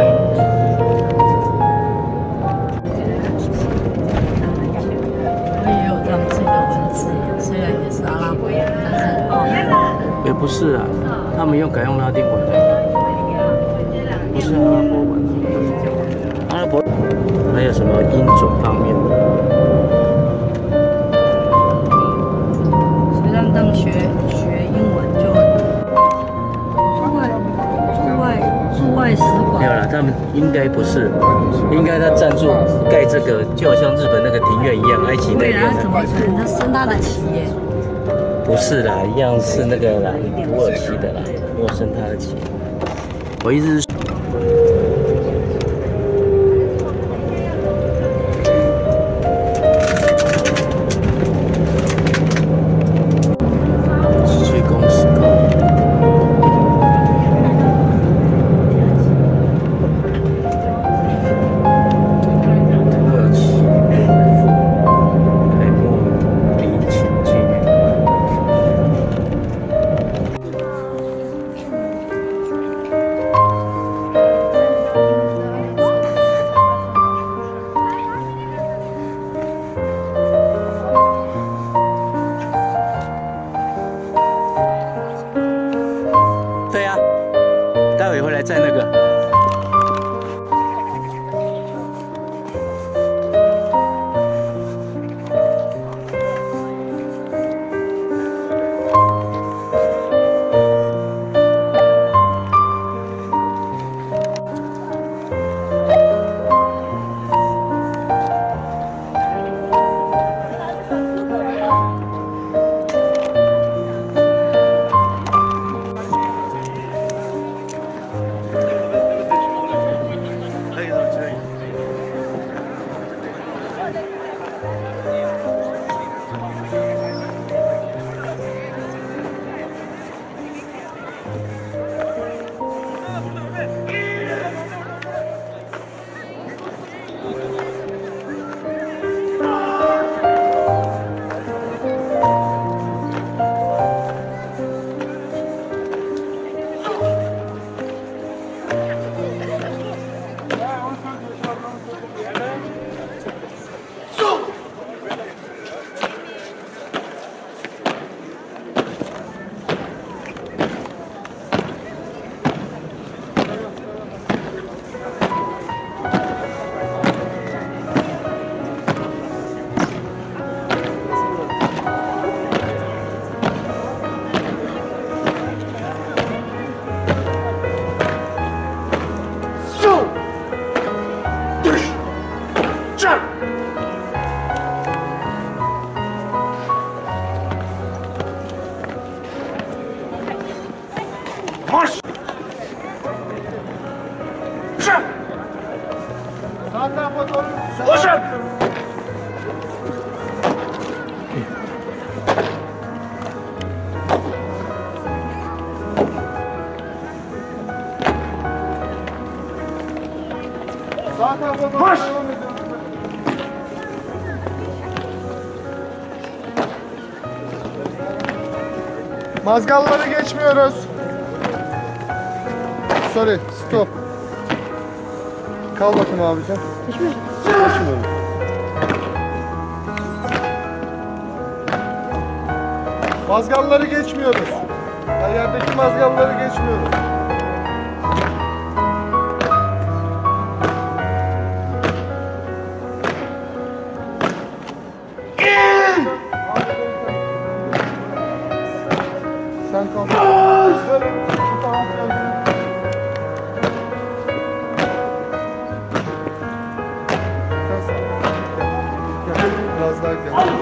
我也有他们自己的文字，虽然也是阿拉伯文，但是哦， 也不是啊，他们用改用拉丁文的，不是阿拉伯文啊，阿拉伯还有什么音准方面的？ 所以他们当学学英文就驻外驻外驻外使馆。 没有啦，他们应该不是，应该他赞助盖这个，就好像日本那个庭院一样，埃及那对， 边然后怎么的。 存？他升他的旗耶。 不是啦，一样是那个啦，土耳其的啦，没有升他的旗。我意思是。去公司搞。土耳其开幕礼请纪念馆。对呀、待会回来载那个。 Mazgalları geçmiyoruz. Sorry, stop. Kal bakayım abicim. Geçmiyoruz. Geçmiyoruz. Mazgalları geçmiyoruz. Yerdeki mazgalları geçmiyoruz. Sen kal. Biraz daha gel.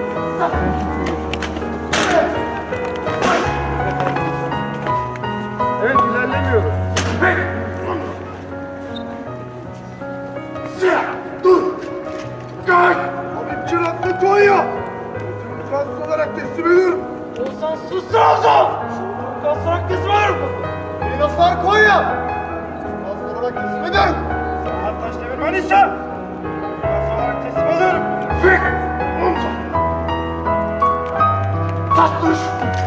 Evet, ilerlemiyoruz. Dur! Kalk! Habib çıraklı koyuyor! Fransız olarak teslim ediyorum. Olsan sussun olsun! Fransız olarak teslim ediyorum. Beni nasıl koyuyor? Kanisa! Kasaları teslim alıyorum. Fik! Omza! Tatlış!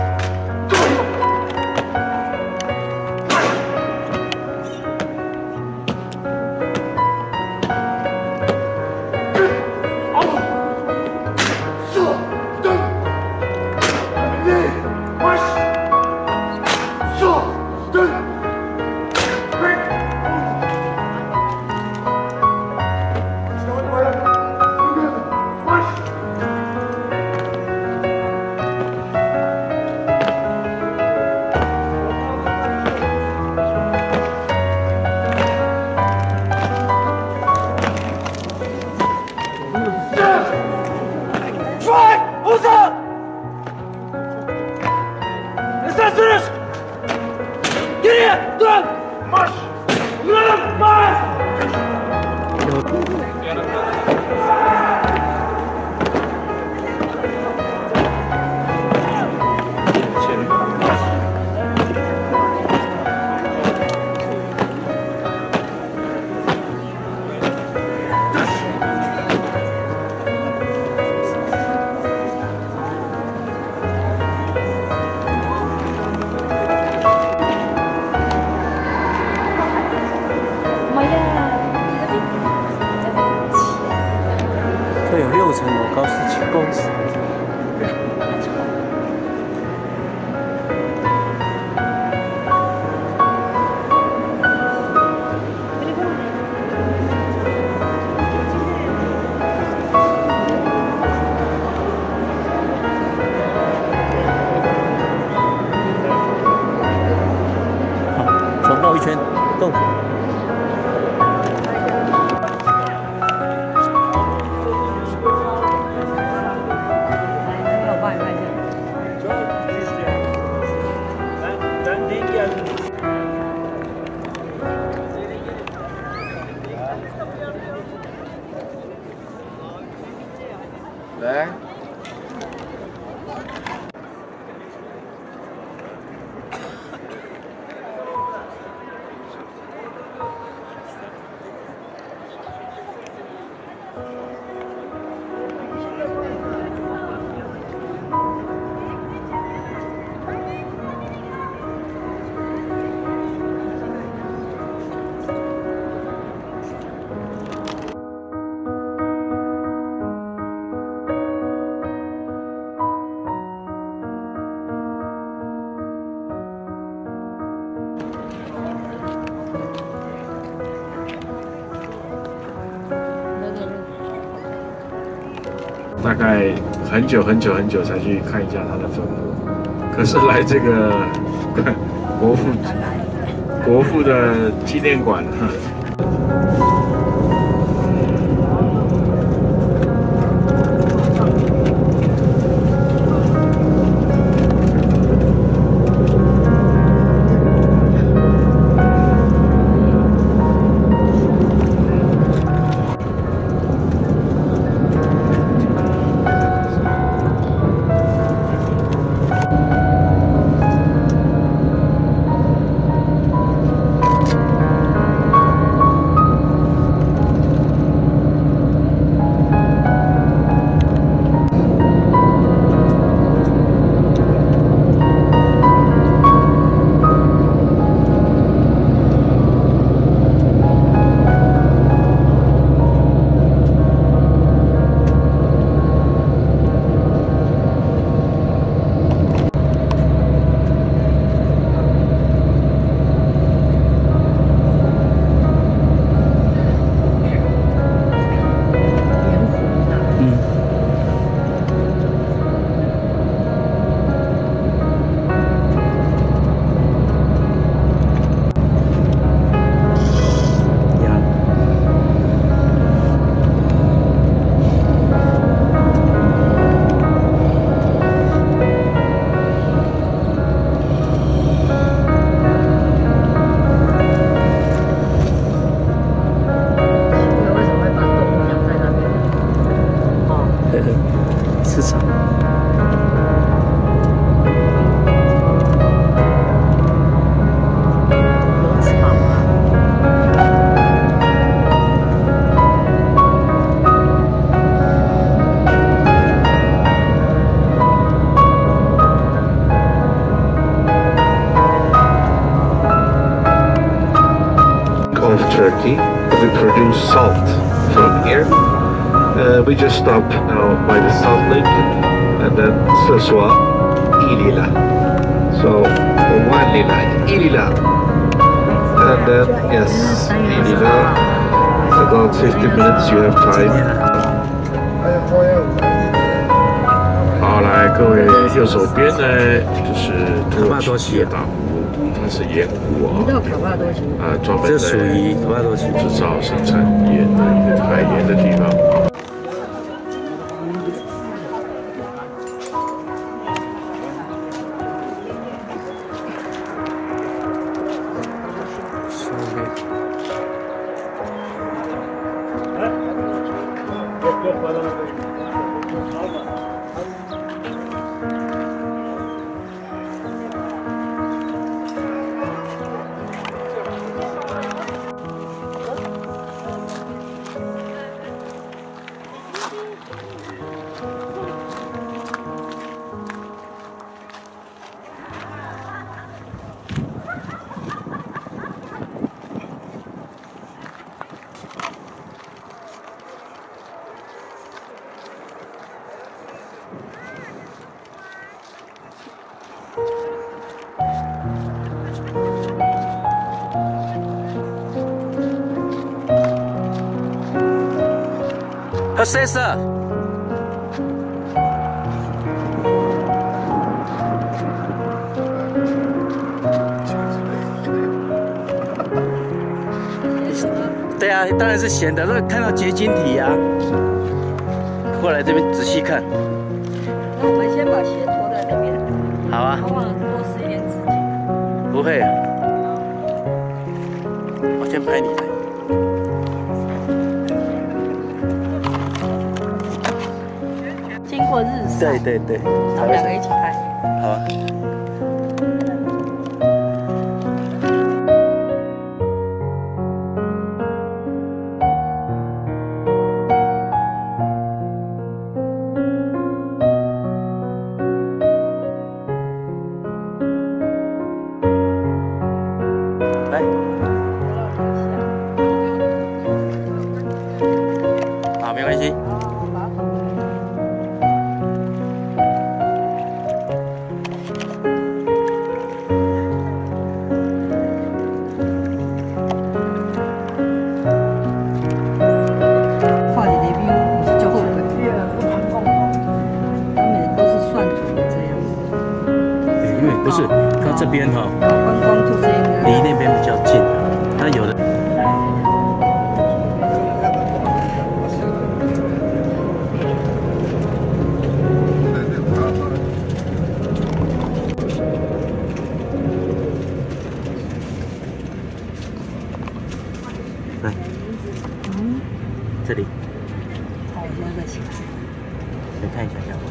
这有六层楼高，十七公尺。好，转绕一圈，动。 来。 大概很久很久很久才去看一下他的坟墓，可是来这个国父国父的纪念馆哈。 市场。 有草啊。 Turkey. We produce salt from here. Uh, we just stop now by the Salt Lake and then Seswa, Ilila. So one Lila, Ilila. And then yes, Ilila. About fifty minutes you have time. 好，来各位，右手边呢就是土耳其的大湖，它是盐湖啊，啊，专门在制造生产盐的一个海盐的地方。 和谁是？对啊，当然是咸的。那看到结晶体啊，过来这边仔细看。 那我们先把鞋脱在那边。 好啊。 我忘了多施一点纸巾。 不会。我先拍你的。 经过日晒， 对对对， 咱们两个一起拍。 好啊。来。好，没关系。 不是，它这边哈、 观光就是应该离那边比较近，它有的。来，嗯，这里。 好那个形式。 来看一下这样。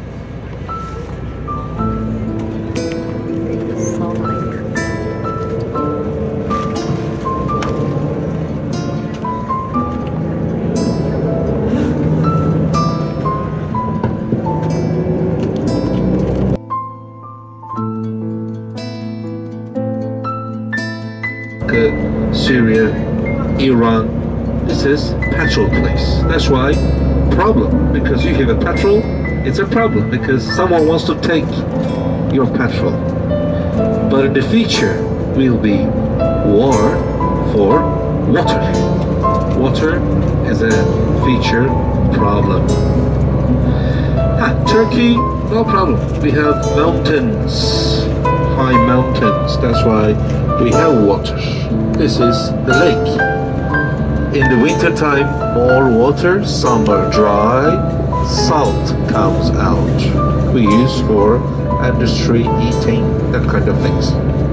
Syria, Iran, this is petrol place. That's why problem, because you have a petrol, it's a problem because someone wants to take your petrol. But the future will be war for water. Water is a future problem. Ah, Turkey, no problem. We have mountains, high mountains. That's why we have water. This is the lake. In the winter time, more water, summer dry, salt comes out. We use for industry, eating, that kind of things.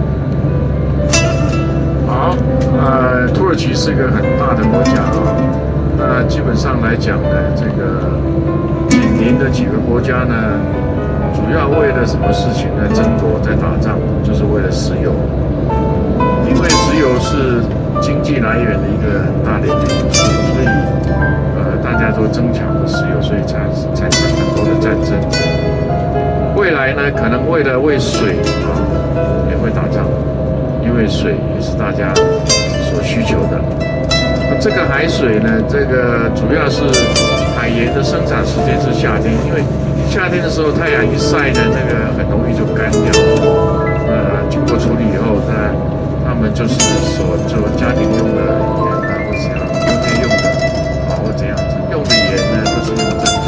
好，呃，土耳其是一个很大的国家啊。那基本上来讲呢，这个紧邻的几个国家呢，主要为了什么事情呢？争夺在打仗，就是为了石油。因为石油是经济来源的一个很大的一个因素，所以呃大家都争抢着石油，所以产产生很多的战争。未来呢，可能为了为水啊也会打仗，因为水也是大家所需求的。 这个海水呢，这个主要是海盐的生产时间是夏天，因为夏天的时候太阳一晒呢，那个很容易就干掉。呃，经过处理以后，那他们就是所做家庭用的盐啊，或是要工业用的啊，或这样子用的盐呢，都是用这个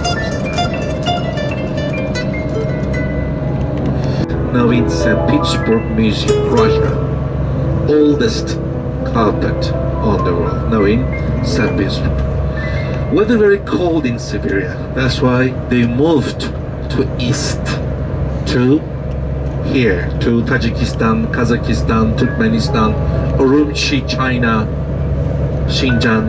盐。 Now in Saint Petersburg Museum, Russia, oldest carpet on the world. Now in Saint Petersburg. Weather very cold in Siberia. That's why they moved to east, to here, to Tajikistan, Kazakhstan, Turkmenistan, Urumqi, China, Xinjiang.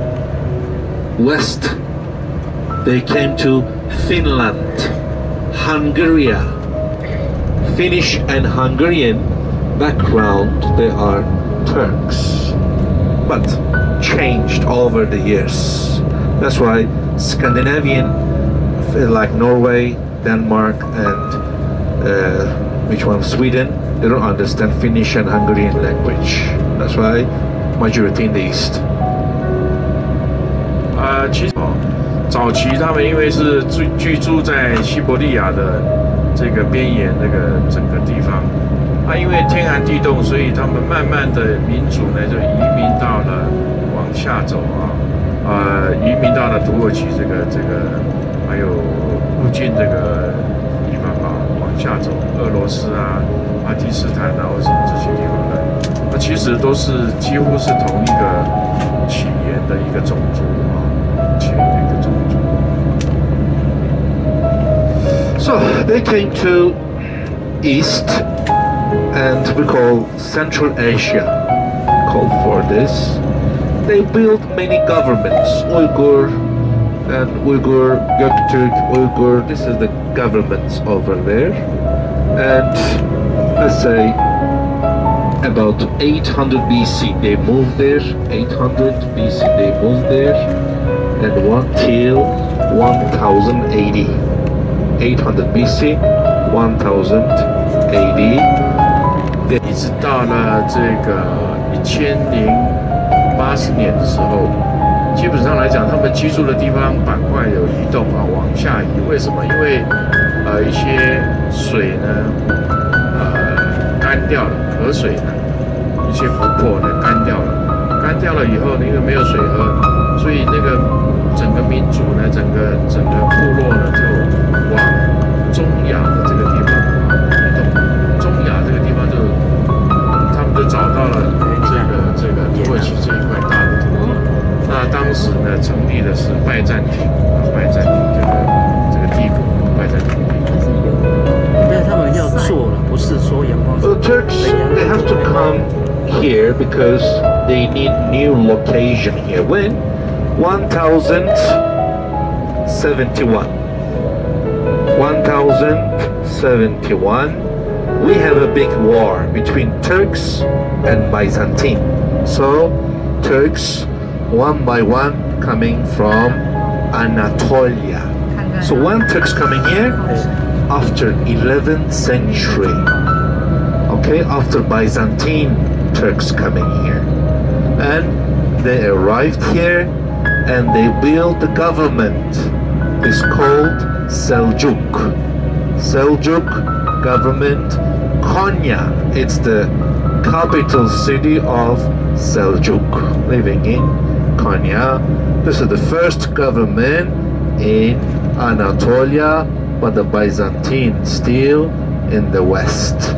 West, they came to Finland, Hungary. Finnish and Hungarian background, they are Turks, but changed over the years. That's why Scandinavian, like Norway, Denmark, and uh, which one? Sweden, they don't understand Finnish and Hungarian language. That's why majority in the East. 呃，其实早期他们因为是居居住在西伯利亚的这个边沿那个整个地方，啊，因为天寒地冻，所以他们慢慢的民族呢就移民到了往下走啊，呃，移民到了土耳其这个这个还有附近这个地方啊，往下走，俄罗斯啊、巴基斯坦啊或什么这些地方来，那其实都是几乎是同一个起源的一个种族啊，起源的一个种族。 So they came to East, and we call Central Asia, called for this. They built many governments, Uyghur and Uyghur, Göktürk, Uyghur, this is the governments over there. And let's say about eight hundred B C they moved there, eight hundred B C they moved there, and until one thousand eighty. eight hundred B C, one thousand A D， 一直到了这个一千零八十年的时候，基本上来讲，他们居住的地方板块有移动啊，往下移。为什么？因为呃一些水呢，呃干掉了，河水呢，一些湖泊呢干掉了，干掉了以后，因为没有水喝，所以那个整个民族呢，整个整个部落呢就。 往中亚的这个地方移动，中亚这个地方就他们就找到了这个这个土耳其这一块大的土地。那当时呢，成立的是拜占庭啊，拜占庭这个这个帝国，拜占庭帝国。 但他们要做了，不是说阳光。 The Turks they have to come here because they need new location here. When one thousand seventy-one. one thousand seventy-one, we have a big war between Turks and Byzantine. So Turks one by one coming from Anatolia. So when Turks coming here after eleventh century, okay, after Byzantine Turks coming here, and they arrived here and they built the government. It's called Seljuk. Seljuk government, Konya. It's the capital city of Seljuk. Living in Konya. This is the first government in Anatolia, but the Byzantine still in the west.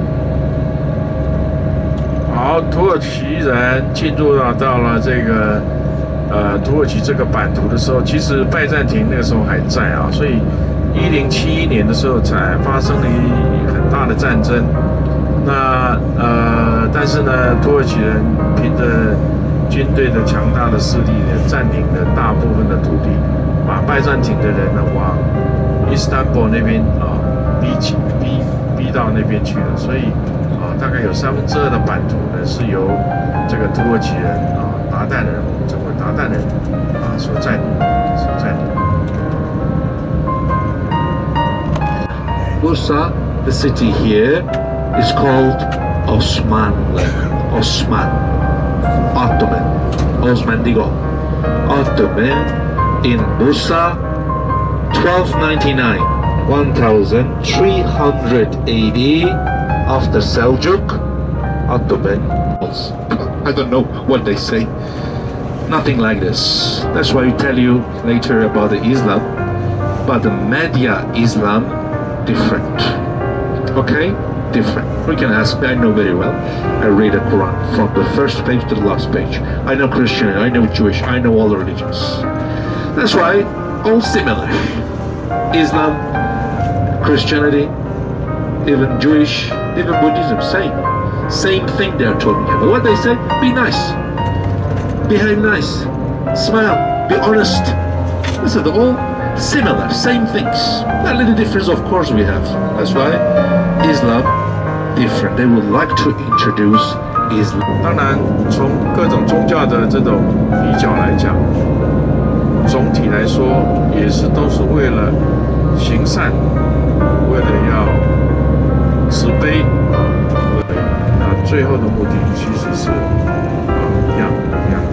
好，土耳其人进入到到了这个。 呃，土耳其这个版图的时候，其实拜占庭那个时候还在啊，所以一零七一年的时候才发生了一很大的战争。那呃，但是呢，土耳其人凭着军队的强大的势力呢，占领了大部分的土地，把拜占庭的人呢往伊斯坦布尔那边啊逼起逼逼到那边去了。所以啊，大概有三分之二的版图呢是由这个土耳其人啊鞑靼人。 鞑靼人啊所占领，所占领。 Bursa, the city here, is called Osmanland. Osman. Ottoman, Osman Digol, Ottoman in Bursa, twelve ninety-nine, one thousand three hundred eighty after Seljuk, Ottoman. I don't know what they say. Nothing like this. That's why I tell you later about the Islam, but the Media Islam different. Okay, different. We can ask me. I know very well. I read the Quran from the first page to the last page. I know Christian. I know Jewish. I know all the religions. That's why all similar. Islam, Christianity, even Jewish, even Buddhism, same. Same thing they're talking about. What they say, be nice, behave nice, smile, be honest. This is all similar, same things. A little difference, of course, we have. That's why Islam different. They would like to introduce Islam. 当然，从各种宗教的这种比较来讲，总体来说也是都是为了行善，为了要慈悲啊，为了那最后的目的其实是啊一样一样。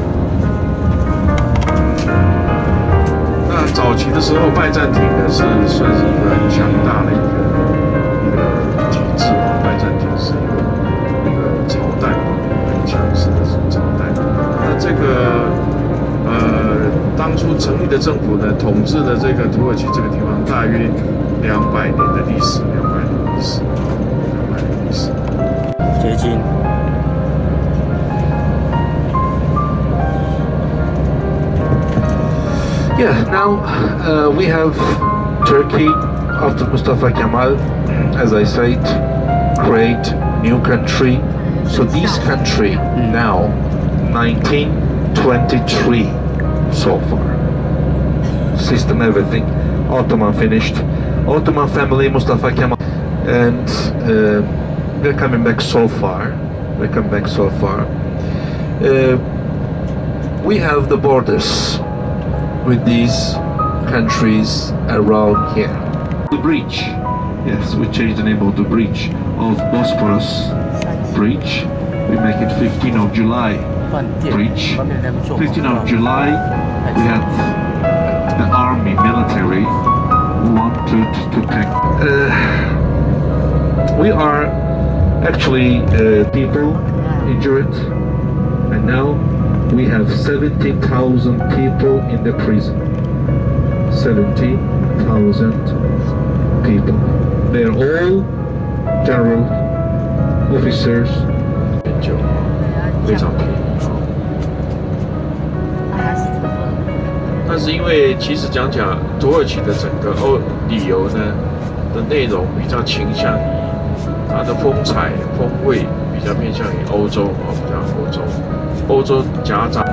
那早期的时候，拜占庭呢是算是一个很强大的一个一个体制啊，拜占庭是一个一个朝代啊，很强势的朝代。那这个呃，当初成立的政府呢，统治的这个土耳其这个地方大约两百年的历史，两百年的历史，两百年的历史。 结晶。 Yeah, now uh, we have Turkey after Mustafa Kemal, as I said, create new country. So this country now, nineteen twenty-three so far. System, everything. Ottoman finished. Ottoman family, Mustafa Kemal, and uh, they're coming back so far. They're coming back so far. Uh, we have the borders with these countries around here. The bridge, yes, we changed the name of the bridge of Bosporus Bridge. We make it fifteenth of July bridge. fifteenth of July, we had the army, military, who wanted to take. Uh, we are actually uh, people injured, and now we have seventy thousand people in the prison. seventy thousand people. They're all general officers. 非常便宜。但是因为其实讲讲土耳其的整个欧旅游呢的内容比较倾向于它的风采风味比较偏向于欧洲啊，比较欧洲，欧洲夹杂。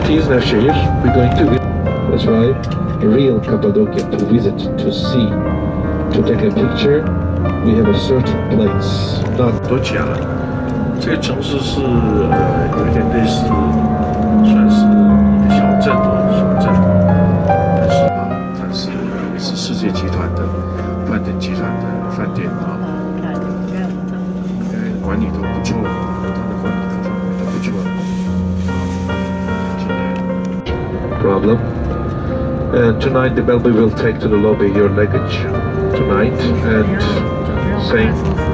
Izmir we're going to visit. That's right, a real Cappadocia to visit, to see, to take a picture. We have a certain place, not 都讲了，这个城市是呃有一点类似，算是一个小镇的小镇，但是啊，它是也是世界集团的饭店集团的饭店啊，应该管理都不错，它的管理各方面都不错。今年 problem. And tonight the bellboy will take to the lobby your luggage tonight and saying